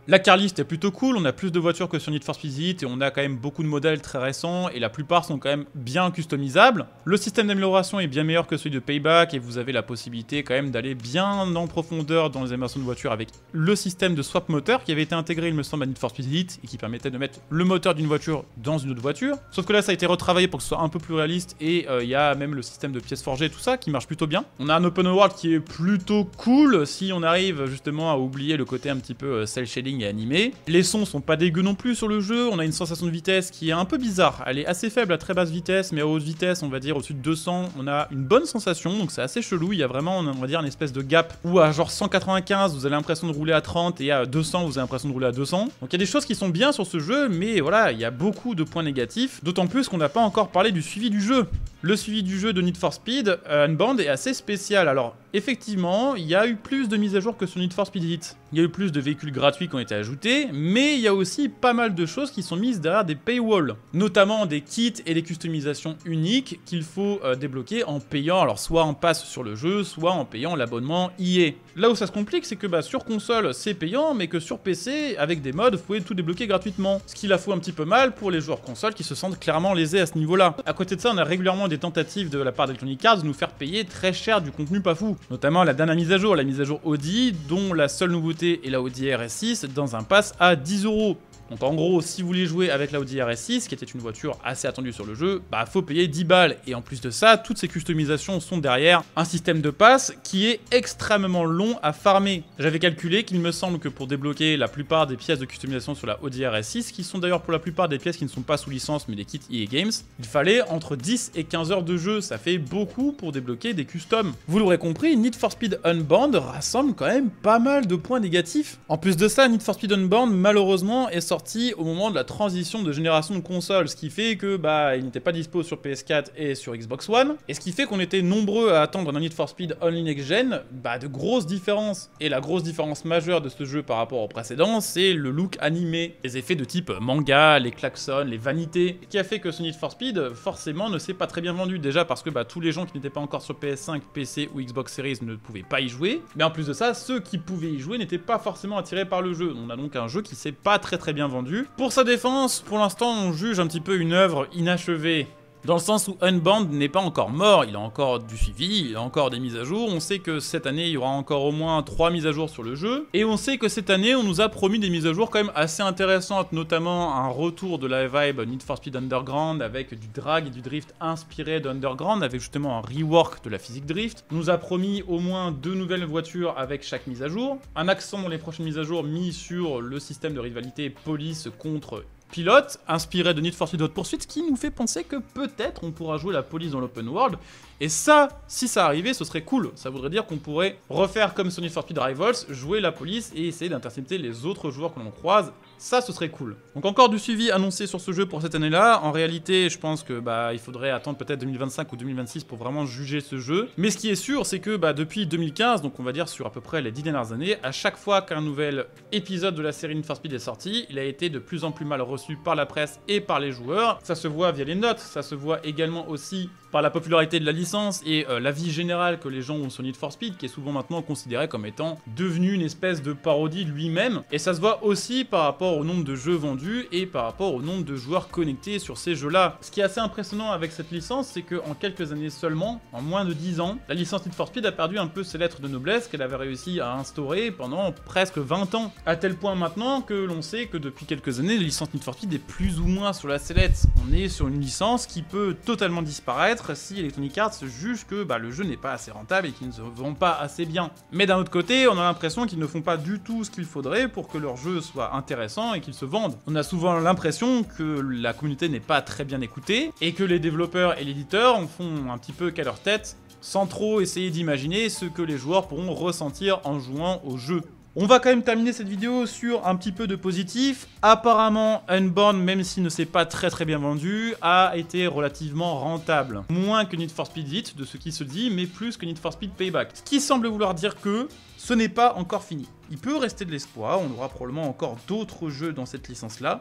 La car list est plutôt cool, on a plus de voitures que sur Need for Speed Heat et on a quand même beaucoup de modèles très récents et la plupart sont quand même bien customisables. Le système d'amélioration est bien meilleur que celui de Payback et vous avez la possibilité quand même d'aller bien en profondeur dans les améliorations de voitures avec le système de swap moteur qui avait été intégré il me semble à Need for Speed Heat et qui permettait de mettre le moteur d'une voiture dans une autre voiture. Sauf que là ça a été retravaillé pour que ce soit un peu plus réaliste et il euh, y a même le système de pièces forgées et tout ça qui marche plutôt bien. On a un open world qui est plutôt cool si on arrive justement à oublier le côté un petit peu euh, cel shading et animé. Les sons sont pas dégueux non plus sur le jeu, on a une sensation de vitesse qui est un peu bizarre, elle est assez faible à très basse vitesse, mais à haute vitesse, on va dire au-dessus de deux cents, on a une bonne sensation, donc c'est assez chelou, il y a vraiment, on va dire, une espèce de gap où à genre cent quatre-vingt-quinze, vous avez l'impression de rouler à trente, et à deux cents, vous avez l'impression de rouler à deux cents. Donc il y a des choses qui sont bien sur ce jeu, mais voilà, il y a beaucoup de points négatifs, d'autant plus qu'on n'a pas encore parlé du suivi du jeu. Le suivi du jeu de Need for Speed euh, Unbound est assez spécial. Alors, effectivement, il y a eu plus de mises à jour que sur Need for Speed Heat. Il y a eu plus de véhicules gratuits qui ont été ajoutés, mais il y a aussi pas mal de choses qui sont mises derrière des paywalls. Notamment des kits et des customisations uniques qu'il faut euh, débloquer en payant, alors soit en pass sur le jeu, soit en payant l'abonnement E A. Là où ça se complique, c'est que bah, sur console, c'est payant, mais que sur P C, avec des mods, vous pouvez tout débloquer gratuitement. Ce qui la fout un petit peu mal pour les joueurs console qui se sentent clairement lésés à ce niveau-là. À côté de ça, on a régulièrement des tentatives de la part d'Electronic Arts de nous faire payer très cher du contenu pas fou. Notamment la dernière mise à jour, la mise à jour Audi, dont la seule nouveauté est la Audi R S six dans un pass à dix euros. Donc en gros, si vous voulez jouer avec la Audi R S six, qui était une voiture assez attendue sur le jeu, bah faut payer dix balles. Et en plus de ça, toutes ces customisations sont derrière un système de pass qui est extrêmement long à farmer. J'avais calculé qu'il me semble que pour débloquer la plupart des pièces de customisation sur la Audi R S six, qui sont d'ailleurs pour la plupart des pièces qui ne sont pas sous licence mais des kits E A Games, il fallait entre dix et quinze heures de jeu. Ça fait beaucoup pour débloquer des customs. Vous l'aurez compris, Need for Speed Unbound rassemble quand même pas mal de points négatifs. En plus de ça, Need for Speed Unbound malheureusement est sorti au moment de la transition de génération de consoles, ce qui fait que bah il n'était pas dispo sur P S quatre et sur Xbox One, et ce qui fait qu'on était nombreux à attendre un Need for Speed Only Next Gen, bah de grosses différences. Et la grosse différence majeure de ce jeu par rapport au précédent, c'est le look animé, les effets de type manga, les klaxons, les vanités, ce qui a fait que ce Need for Speed forcément ne s'est pas très bien vendu, déjà parce que bah tous les gens qui n'étaient pas encore sur P S cinq, P C ou Xbox Series ne pouvaient pas y jouer, mais en plus de ça, ceux qui pouvaient y jouer n'étaient pas forcément attirés par le jeu. On a donc un jeu qui s'est pas très très bien vendu. Pour sa défense, pour l'instant on juge un petit peu une œuvre inachevée. Dans le sens où Unbound n'est pas encore mort, il a encore du suivi, il a encore des mises à jour, on sait que cette année il y aura encore au moins trois mises à jour sur le jeu, et on sait que cette année on nous a promis des mises à jour quand même assez intéressantes, notamment un retour de la vibe Need for Speed Underground avec du drag et du drift inspiré d'Underground, avec justement un rework de la physique drift. On nous a promis au moins deux nouvelles voitures avec chaque mise à jour, un accent dans les prochaines mises à jour mis sur le système de rivalité police contre pilote, inspiré de Need for Speed Hot Pursuit, ce qui nous fait penser que peut-être on pourra jouer la police dans l'open world. Et ça, si ça arrivait, ce serait cool. Ça voudrait dire qu'on pourrait refaire comme sur Need for Speed Rivals, jouer la police et essayer d'intercepter les autres joueurs que l'on croise. Ça, ce serait cool. Donc encore du suivi annoncé sur ce jeu pour cette année-là. En réalité, je pense que bah il faudrait attendre peut-être deux mille vingt-cinq ou deux mille vingt-six pour vraiment juger ce jeu. Mais ce qui est sûr, c'est que bah, depuis deux mille quinze, donc on va dire sur à peu près les dix dernières années, à chaque fois qu'un nouvel épisode de la série Need for Speed est sorti, il a été de plus en plus mal reçu par la presse et par les joueurs. Ça se voit via les notes, ça se voit également aussi par la popularité de la licence et euh, l'avis général que les gens ont sur Need for Speed, qui est souvent maintenant considéré comme étant devenu une espèce de parodie de lui-même. Et ça se voit aussi par rapport au nombre de jeux vendus et par rapport au nombre de joueurs connectés sur ces jeux-là. Ce qui est assez impressionnant avec cette licence, c'est qu'en quelques années seulement, en moins de dix ans, la licence Need for Speed a perdu un peu ses lettres de noblesse qu'elle avait réussi à instaurer pendant presque vingt ans. À tel point maintenant que l'on sait que depuis quelques années, la licence Need for Speed est plus ou moins sur la sellette. On est sur une licence qui peut totalement disparaître si Electronic Arts juge que bah, le jeu n'est pas assez rentable et qu'il ne se vend pas assez bien. Mais d'un autre côté, on a l'impression qu'ils ne font pas du tout ce qu'il faudrait pour que leur jeu soit intéressant et qu'ils se vendent. On a souvent l'impression que la communauté n'est pas très bien écoutée et que les développeurs et l'éditeur en font un petit peu qu'à leur tête, sans trop essayer d'imaginer ce que les joueurs pourront ressentir en jouant au jeu. On va quand même terminer cette vidéo sur un petit peu de positif. Apparemment, Unbound, même s'il ne s'est pas très très bien vendu, a été relativement rentable. Moins que Need for Speed Heat, de ce qui se dit, mais plus que Need for Speed Payback. Ce qui semble vouloir dire que ce n'est pas encore fini. Il peut rester de l'espoir, on aura probablement encore d'autres jeux dans cette licence-là.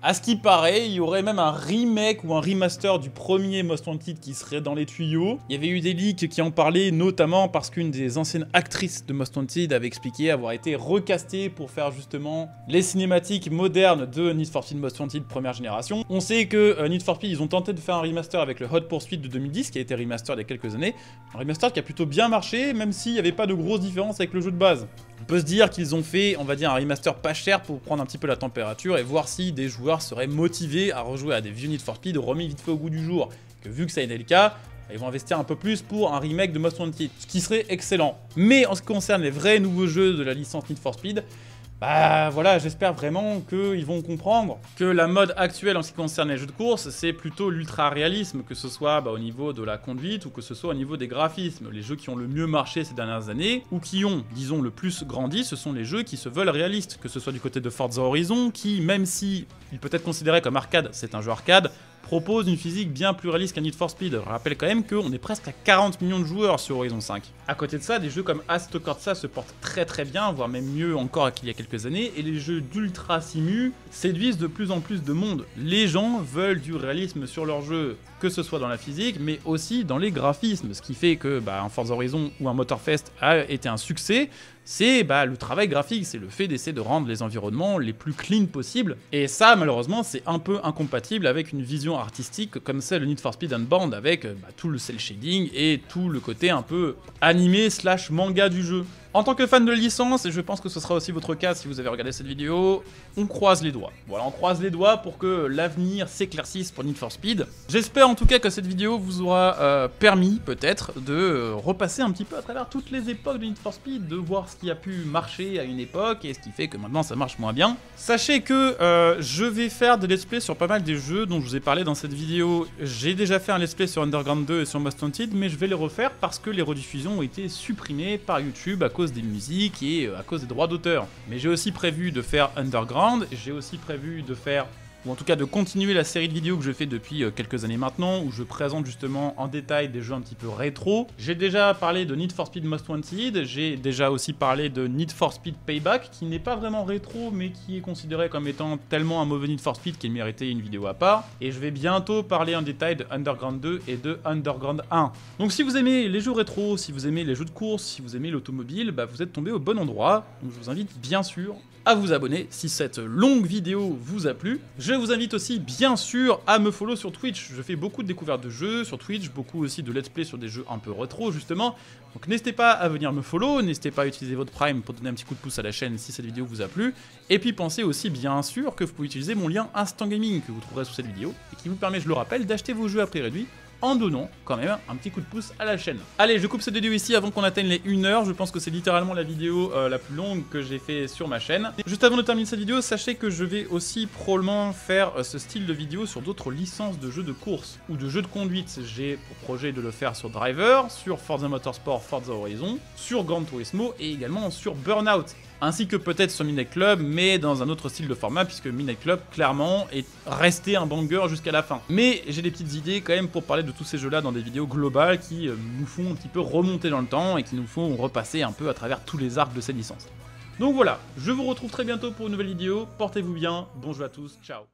À ce qui paraît, il y aurait même un remake ou un remaster du premier Most Wanted qui serait dans les tuyaux. Il y avait eu des leaks qui en parlaient, notamment parce qu'une des anciennes actrices de Most Wanted avait expliqué avoir été recastée pour faire justement les cinématiques modernes de Need for Speed Most Wanted première génération. On sait que euh, Need for Speed, ils ont tenté de faire un remaster avec le Hot Pursuit de deux mille dix, qui a été remaster il y a quelques années. Un remaster qui a plutôt bien marché, même s'il n'y avait pas de grosses différences avec le jeu de base. On peut se dire qu'ils ont fait, on va dire, un remaster pas cher pour prendre un petit peu la température et voir si des joueurs seraient motivés à rejouer à des vieux Need for Speed remis vite fait au goût du jour. Que vu que ça a été le cas, ils vont investir un peu plus pour un remake de Most Wanted, ce qui serait excellent. Mais en ce qui concerne les vrais nouveaux jeux de la licence Need for Speed, bah voilà, j'espère vraiment qu'ils vont comprendre que la mode actuelle en ce qui concerne les jeux de course, c'est plutôt l'ultra-réalisme, que ce soit bah, au niveau de la conduite ou que ce soit au niveau des graphismes. Les jeux qui ont le mieux marché ces dernières années, ou qui ont, disons, le plus grandi, ce sont les jeux qui se veulent réalistes, que ce soit du côté de Forza Horizon, qui, même si il peut être considéré comme arcade, c'est un jeu arcade, propose une physique bien plus réaliste qu'un Need for Speed. Je rappelle quand même qu'on est presque à quarante millions de joueurs sur Horizon cinq. À côté de ça, des jeux comme Assetto Corsa se portent très très bien, voire même mieux encore qu'il y a quelques années, et les jeux d'Ultra Simu séduisent de plus en plus de monde. Les gens veulent du réalisme sur leurs jeux, que ce soit dans la physique, mais aussi dans les graphismes, ce qui fait que bah, un Forza Horizon ou un Motorfest a été un succès. C'est bah, le travail graphique, c'est le fait d'essayer de rendre les environnements les plus clean possibles. Et ça, malheureusement, c'est un peu incompatible avec une vision artistique comme celle de Need for Speed Unbound, avec bah, tout le cel shading et tout le côté un peu animé slash manga du jeu. En tant que fan de licence, et je pense que ce sera aussi votre cas si vous avez regardé cette vidéo, on croise les doigts. Voilà, on croise les doigts pour que l'avenir s'éclaircisse pour Need for Speed. J'espère en tout cas que cette vidéo vous aura euh, permis peut-être de euh, repasser un petit peu à travers toutes les époques de Need for Speed, de voir ce qui a pu marcher à une époque et ce qui fait que maintenant ça marche moins bien. Sachez que euh, je vais faire des let's play sur pas mal des jeux dont je vous ai parlé dans cette vidéo. J'ai déjà fait un let's play sur Underground deux et sur Most Wanted, mais je vais les refaire parce que les rediffusions ont été supprimées par YouTube à cause des musiques et à cause des droits d'auteur. Mais j'ai aussi prévu de faire Underground, j'ai aussi prévu de faire, ou en tout cas de continuer la série de vidéos que je fais depuis quelques années maintenant, où je présente justement en détail des jeux un petit peu rétro. J'ai déjà parlé de Need for Speed Most Wanted, j'ai déjà aussi parlé de Need for Speed Payback, qui n'est pas vraiment rétro, mais qui est considéré comme étant tellement un mauvais Need for Speed qu'il méritait une vidéo à part. Et je vais bientôt parler en détail de Underground deux et de Underground un. Donc si vous aimez les jeux rétro, si vous aimez les jeux de course, si vous aimez l'automobile, bah vous êtes tombé au bon endroit. Donc je vous invite bien sûr à vous abonner si cette longue vidéo vous a plu. Je vous invite aussi bien sûr à me follow sur Twitch. Je fais beaucoup de découvertes de jeux sur Twitch, beaucoup aussi de let's play sur des jeux un peu rétro justement. Donc n'hésitez pas à venir me follow, n'hésitez pas à utiliser votre Prime pour donner un petit coup de pouce à la chaîne si cette vidéo vous a plu. Et puis pensez aussi bien sûr que vous pouvez utiliser mon lien Instant Gaming que vous trouverez sous cette vidéo et qui vous permet, je le rappelle, d'acheter vos jeux à prix réduit en donnant quand même un petit coup de pouce à la chaîne. Allez, je coupe cette vidéo ici avant qu'on atteigne les une heure. Je pense que c'est littéralement la vidéo euh, la plus longue que j'ai fait sur ma chaîne. Juste avant de terminer cette vidéo, sachez que je vais aussi probablement faire euh, ce style de vidéo sur d'autres licences de jeux de course ou de jeux de conduite. J'ai pour projet de le faire sur Driver, sur Forza Motorsport, Forza Horizon, sur Gran Turismo et également sur Burnout. Ainsi que peut-être sur Midnight Club, mais dans un autre style de format, puisque Midnight Club, clairement, est resté un banger jusqu'à la fin. Mais j'ai des petites idées quand même pour parler de tous ces jeux-là dans des vidéos globales qui euh, nous font un petit peu remonter dans le temps et qui nous font repasser un peu à travers tous les arcs de cette licence. Donc voilà, je vous retrouve très bientôt pour une nouvelle vidéo, portez-vous bien, bon jeu à tous, ciao.